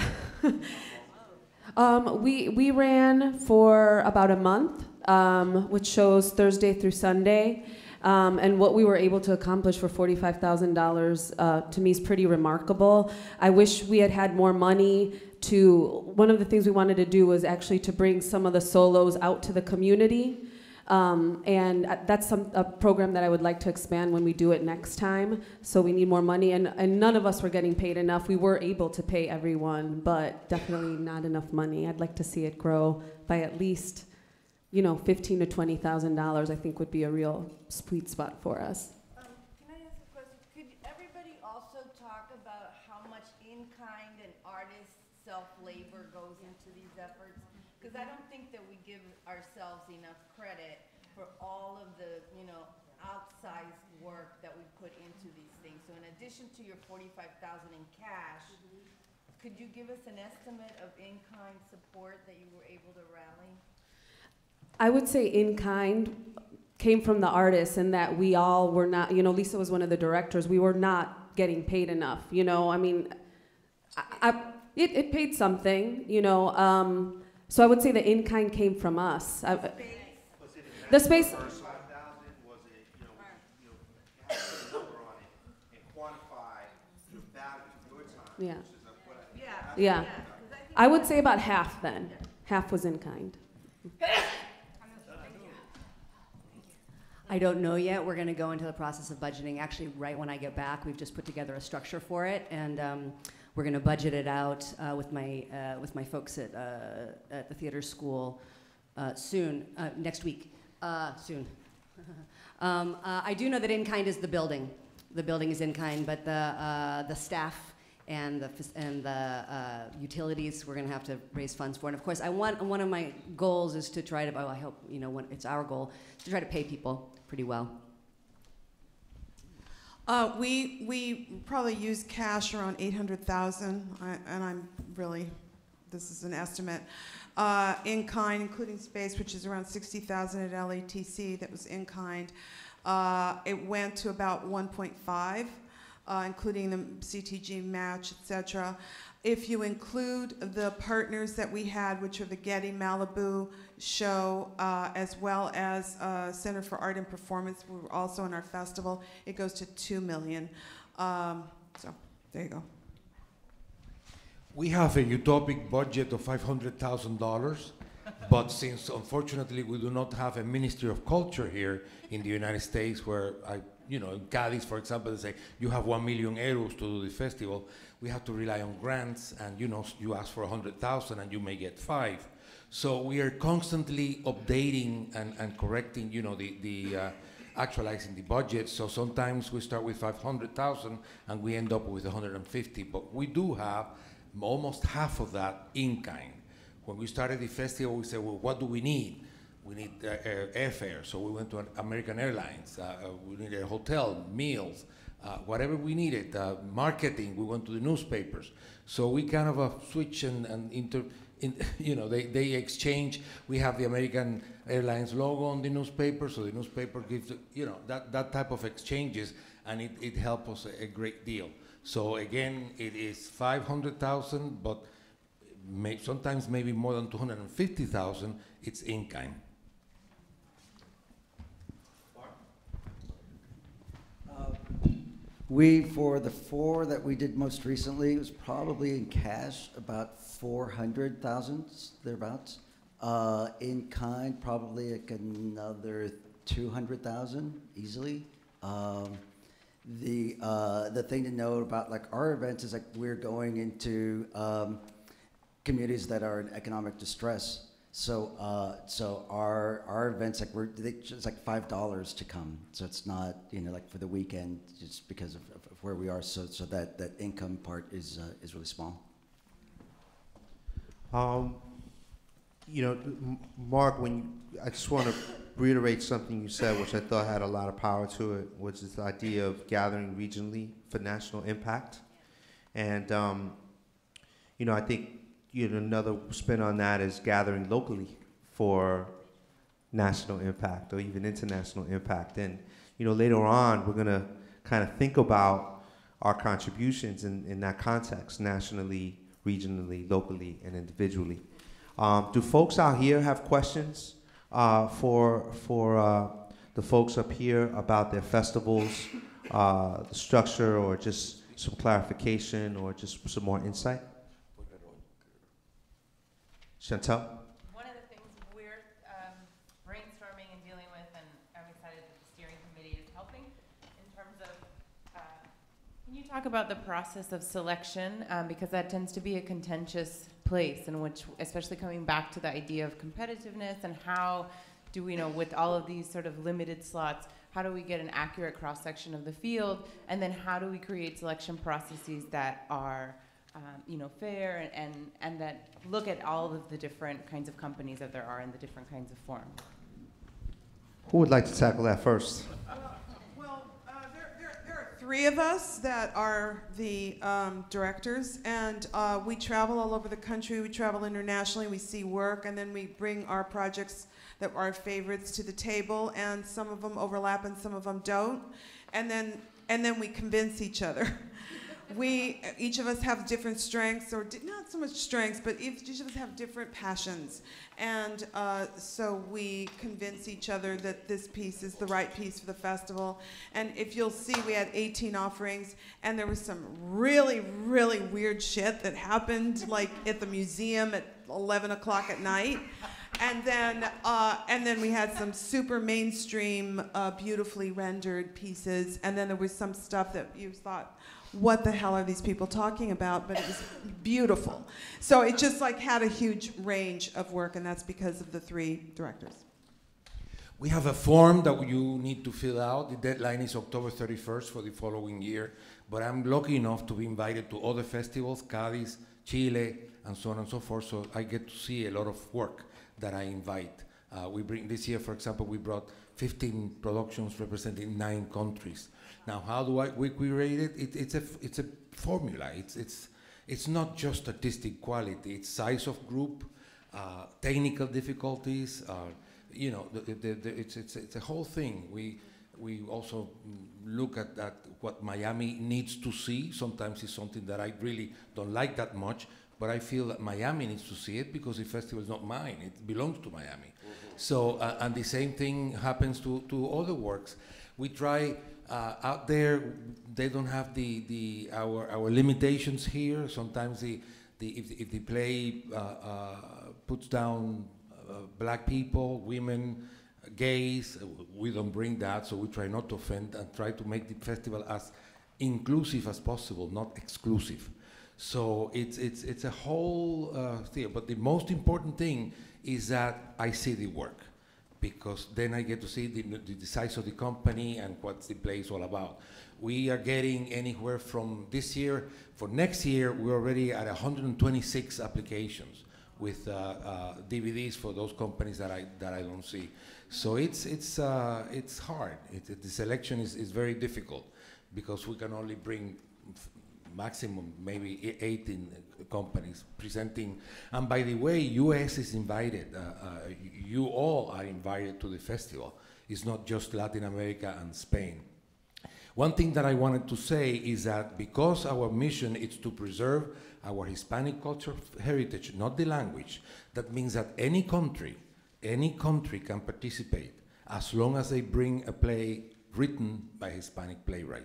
we ran for about a month, which shows Thursday through Sunday, and what we were able to accomplish for $45,000 to me is pretty remarkable. I wish we had had more money. One of the things we wanted to do was actually to bring some of the solos out to the community. And that's a program that I would like to expand when we do it next time. So we need more money, and none of us were getting paid enough. We were able to pay everyone, but definitely not enough money. I'd like to see it grow by at least, $15,000 to $20,000. I think would be a real sweet spot for us. Can I ask a question? Could everybody also talk about how much in-kind and artist self-labor goes into these efforts? Because I don't think that we give ourselves enough credit for all of the, outsized work that we put into these things. So in addition to your $45,000 in cash, could you give us an estimate of in-kind support that you were able to rally? I would say in-kind came from the artists, and that we all were not, Lisa was one of the directors, we were not getting paid enough, I mean, it paid something, so I would say the in-kind came from us. The space. Yeah. Yeah. I would say about half then. Half was in-kind. I don't know yet. We're going to go into the process of budgeting. Actually, right when I get back, we've just put together a structure for it, and we're going to budget it out with my folks at the theater school soon, next week, soon. I do know that in-kind is the building. The building is in-kind, but the staff and the utilities we're going to have to raise funds for. And of course, one of my goals is to try to. I hope it's our goal to try to pay people pretty well. We probably use cash around $800,000, and I'm really, this is an estimate. In kind, including space, which is around $60,000 at LATC. That was in kind. It went to about 1.5, including the CTG match, etc. If you include the partners that we had, which are the Getty Malibu show, as well as Center for Art and Performance, we were also in our festival, it goes to $2 million. So there you go. We have a utopic budget of $500,000, but since unfortunately we do not have a Ministry of Culture here in the United States, where in Cadiz, for example, they say you have 1 million euros to do the festival, we have to rely on grants, and you ask for 100,000 and you may get 5. So we are constantly updating and correcting, actualizing the budget. So sometimes we start with 500,000 and we end up with 150, but we do have almost half of that in kind. When we started the festival, we said, well, what do we need? We need airfare, so we went to American Airlines. We needed a hotel, meals, whatever we needed. Marketing, we went to the newspapers. So we kind of switch they exchange. We have the American Airlines logo on the newspaper, so the newspaper gives, that type of exchanges, and it helps us a great deal. So again, it is 500,000, but sometimes maybe more than 250,000, it's in kind. For the 4 that we did most recently, it was probably in cash about 400,000, thereabouts. In kind, probably like another 200,000 easily. The thing to know about our events is we're going into communities that are in economic distress. So, so our events, like it's like $5 to come. So it's not, you know, like for the weekend, just because of where we are. So that income part is really small. You know, Mark, I just want to reiterate something you said, which I thought had a lot of power to it, which is the idea of gathering regionally for national impact. And, you know, I think another spin on that is gathering locally for national impact or even international impact. And, you know, later on, we're going to kind of think about our contributions in that context, nationally, regionally, locally, and individually. Do folks out here have questions for the folks up here about their festivals, the structure, or just some clarification, or just some more insight? Chantal? One of the things we're brainstorming and dealing with, and I'm excited that the steering committee is helping in terms of, can you talk about the process of selection? Because that tends to be a contentious place in which, especially coming back to the idea of competitiveness and how do we know with all of these sort of limited slots, how do we get an accurate cross-section of the field? And then how do we create selection processes that are you know, fair and that look at all of the different kinds of companies that there are in the different kinds of forms? Who would like to tackle that first? Well, there are three of us that are the directors, and we travel all over the country. We travel internationally. We see work, and then we bring our projects that are our favorites to the table, and some of them overlap and some of them don't. And then we convince each other. Each of us have different strengths, or not so much strengths, but each of us have different passions. And so we convince each other that this piece is the right piece for the festival. And if you'll see, we had 18 offerings, and there was some really, really weird shit that happened, like at the museum at 11 o'clock at night. And then we had some super mainstream, beautifully rendered pieces. And then there was some stuff that you thought, what the hell are these people talking about? But it was beautiful. So it just like had a huge range of work, and that's because of the three directors. We have a form that you need to fill out. The deadline is October 31st for the following year. But I'm lucky enough to be invited to other festivals, Cádiz, Chile, and so on and so forth. So I get to see a lot of work that I invite. This year, for example, we brought 15 productions representing 9 countries. Now, how do we curate it? It's a formula. It's not just artistic quality. It's size of group, technical difficulties. You know, it's a whole thing. We also look at what Miami needs to see. Sometimes it's something that I really don't like that much, but I feel that Miami needs to see it because the festival is not mine. It belongs to Miami. Mm-hmm. So, and the same thing happens to other works. We try. Out there, they don't have our limitations here. Sometimes if the play puts down black people, women, gays, we don't bring that, so we try not to offend and try to make the festival as inclusive as possible, not exclusive. So it's a whole thing. But the most important thing is that I see the work, because then I get to see the size of the company and what the play is all about. We are getting anywhere from this year, for next year, we're already at 126 applications with DVDs for those companies that I don't see. So it's hard. The selection is very difficult because we can only bring maximum maybe 18 companies presenting. And by the way, US is invited. You all are invited to the festival. It's not just Latin America and Spain. One thing that I wanted to say is that because our mission is to preserve our Hispanic culture heritage, not the language, that means that any country can participate as long as they bring a play written by a Hispanic playwright.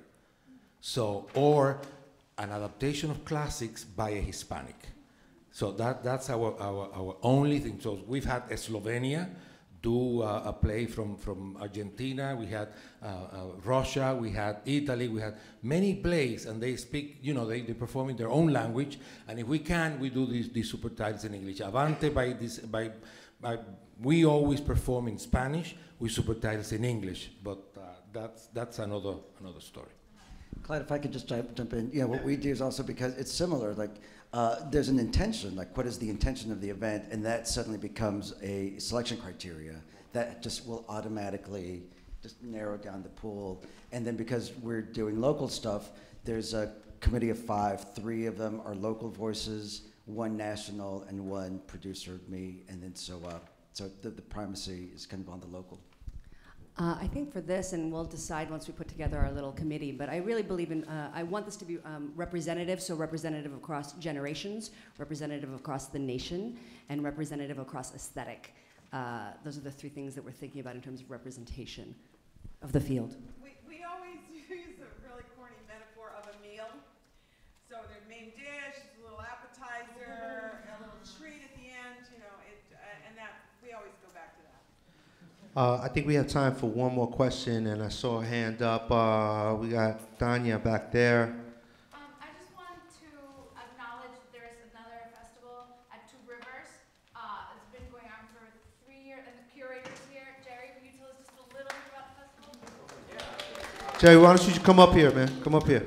So, or an adaptation of classics by a Hispanic. So that's our only thing. So we've had Slovenia do a play from Argentina, we had Russia, we had Italy, we had many plays, and they speak, you know, they perform in their own language, and if we can, we do these subtitles in English. Avante by we always perform in Spanish with subtitles in English, but that's another story. Clyde, if I could just jump in, what we do is also, because it's similar, like there's an intention, like what is the intention of the event, and that suddenly becomes a selection criteria that just will automatically just narrow down the pool. And then because we're doing local stuff, there's a committee of 5, 3 of them are local voices, 1 national, and 1 producer, me, and then so the primacy is kind of on the local. I think for this, and we'll decide once we put together our little committee, but I really believe in, I want this to be representative, so representative across generations, representative across the nation, and representative across aesthetic. Those are the 3 things that we're thinking about in terms of representation of the field. We always use a really corny metaphor of a meal. So there's main dish, a little appetizer, a little treat at the end, and that we always go back to that. I think we have time for one more question, and I saw a hand up. We got Tanya back there. I just wanted to acknowledge that there is another festival at Two Rivers. It's been going on for 3 years, and the curator's here. Jerry, can you tell us just a little bit about the festival? Jerry, why don't you come up here, man? Come up here.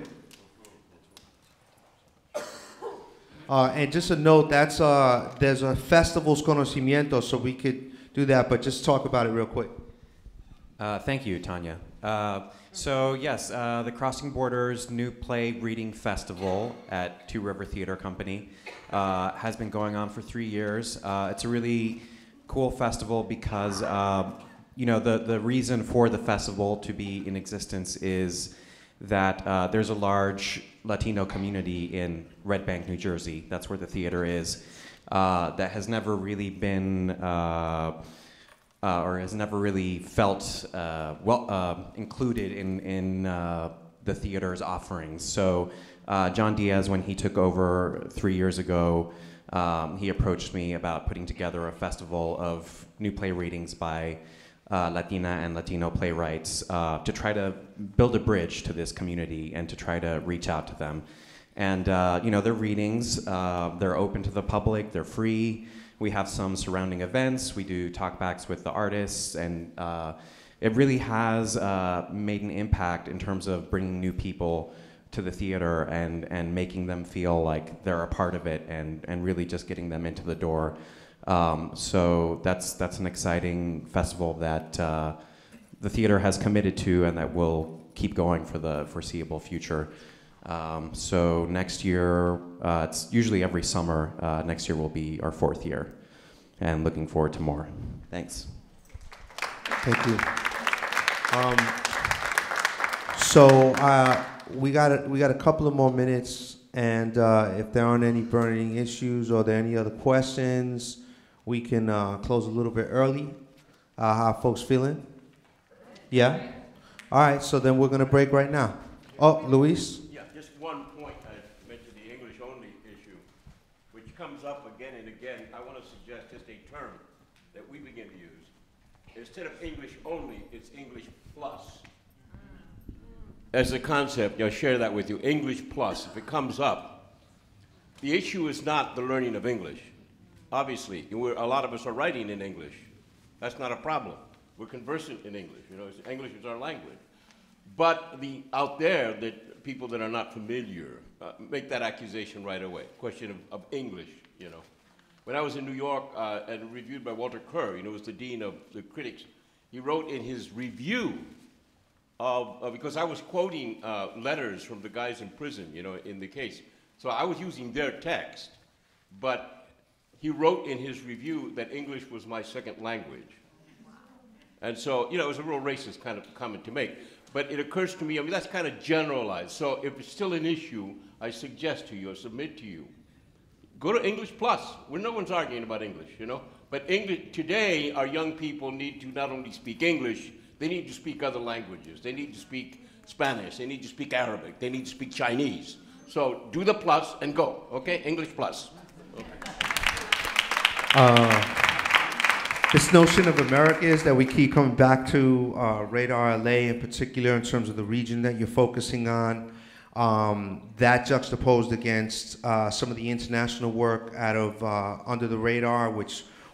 And just a note, that's there's a festival's conocimiento, so we could do that, but just talk about it real quick. Thank you, Tanya. So yes, the Crossing Borders New Play Reading Festival at Two River Theater Company has been going on for 3 years. It's a really cool festival because the reason for the festival to be in existence is that there's a large Latino community in Red Bank, New Jersey. That's where the theater is. That has never really been, or has never really felt included in the theater's offerings. So John Diaz, when he took over 3 years ago, he approached me about putting together a festival of new play readings by Latina and Latino playwrights to try to build a bridge to this community and to try to reach out to them. And their readings, they're open to the public, they're free. We have some surrounding events. We do talkbacks with the artists, and it really has made an impact in terms of bringing new people to the theater and making them feel like they're a part of it, and really just getting them into the door. So that's an exciting festival that the theater has committed to and that will keep going for the foreseeable future. So next year, it's usually every summer. Next year will be our 4th year, and looking forward to more. Thanks. Thank you. So we got a couple of more minutes, and if there aren't any burning issues or there are any other questions, we can close a little bit early. How are folks feeling? Yeah? All right, so then we're going to break right now. Oh, Luis? Yeah, just one point. I mentioned the English-only issue, which comes up again and again. I want to suggest just a term that we begin to use. Instead of English only, it's English plus. As a concept, I'll share that with you. English plus, if it comes up, the issue is not the learning of English. Obviously, a lot of us are writing in English. That's not a problem. We're conversant in English. English is our language. But out there, that people that are not familiar make that accusation right away. Question of English, When I was in New York and reviewed by Walter Kerr, was the dean of the critics, he wrote in his review because I was quoting letters from the guys in prison, in the case. So I was using their text, but he wrote in his review that English was my second language. And so, it was a real racist kind of comment to make. But it occurs to me, that's kind of generalized. So if it's still an issue, I suggest to you, or submit to you, go to English Plus, where no one's arguing about English, But English, today, our young people need to not only speak English, they need to speak other languages. They need to speak Spanish. They need to speak Arabic. They need to speak Chinese. So do the plus and go, okay? English Plus. Okay. This notion of Americas that we keep coming back to, Radar LA in particular, in terms of the region that you're focusing on, that juxtaposed against some of the international work out of Under the Radar, which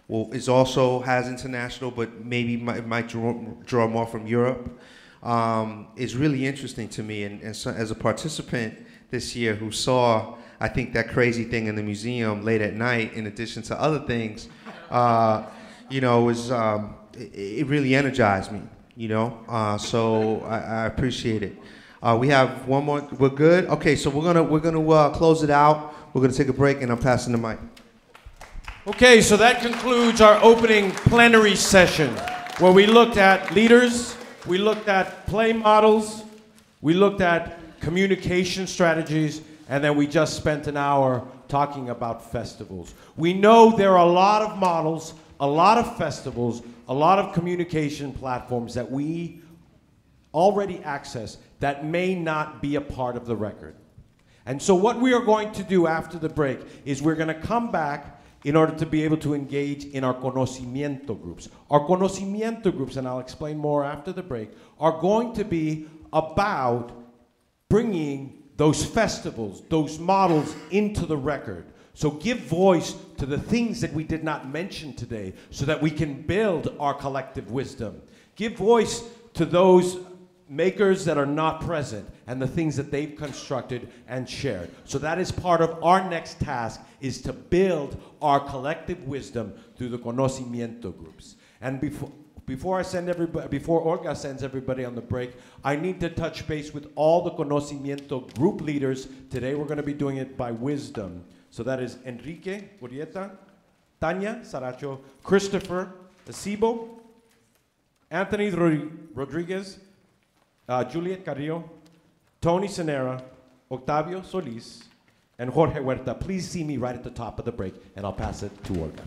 is also has international, but maybe might draw more from Europe. Is really interesting to me, and so as a participant this year who saw, I think, that crazy thing in the museum late at night, in addition to other things, you know, was it really energized me, you know. So I appreciate it. We have one more. We're good. Okay, so we're gonna close it out. We're gonna take a break, and I'm passing the mic. Okay, so that concludes our opening plenary session, where we looked at leaders, we looked at play models, we looked at communication strategies, and then we just spent an hour talking about festivals. We know there are a lot of models, a lot of festivals, a lot of communication platforms that we already access that may not be a part of the record. And so what we are going to do after the break is we're going to come back in order to be able to engage in our conocimiento groups. Our conocimiento groups, and I'll explain more after the break, are going to be about bringing those festivals, those models into the record. So give voice to the things that we did not mention today so that we can build our collective wisdom. Give voice to those makers that are not present and the things that they've constructed and shared. So that is part of our next task, is to build our collective wisdom through the conocimiento groups. And before Olga sends everybody on the break, I need to touch base with all the conocimiento group leaders. Today we're going to be doing it by wisdom. So that is Enrique Gurrieta, Tanya Saracho, Christopher Acebo, Anthony Rodriguez, Juliet Carrillo, Tony Senera, Octavio Solis, and Jorge Huerta. Please see me right at the top of the break, and I'll pass it to Olga.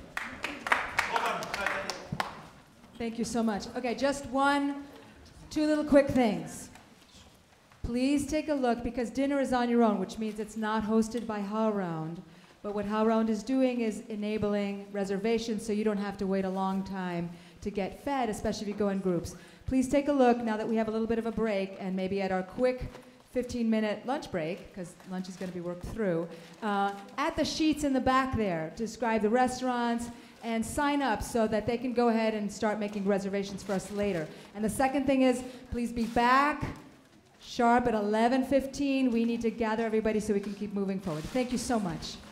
Thank you so much. Okay, just two little quick things. Please take a look, because dinner is on your own, which means it's not hosted by HowlRound. But what HowlRound is doing is enabling reservations so you don't have to wait a long time to get fed, especially if you go in groups. Please take a look now that we have a little bit of a break, and maybe at our quick 15-minute lunch break, because lunch is going to be worked through, at the sheets in the back there, describe the restaurants, and sign up so that they can go ahead and start making reservations for us later. And the second thing is, please be back sharp at 11:15. We need to gather everybody so we can keep moving forward. Thank you so much.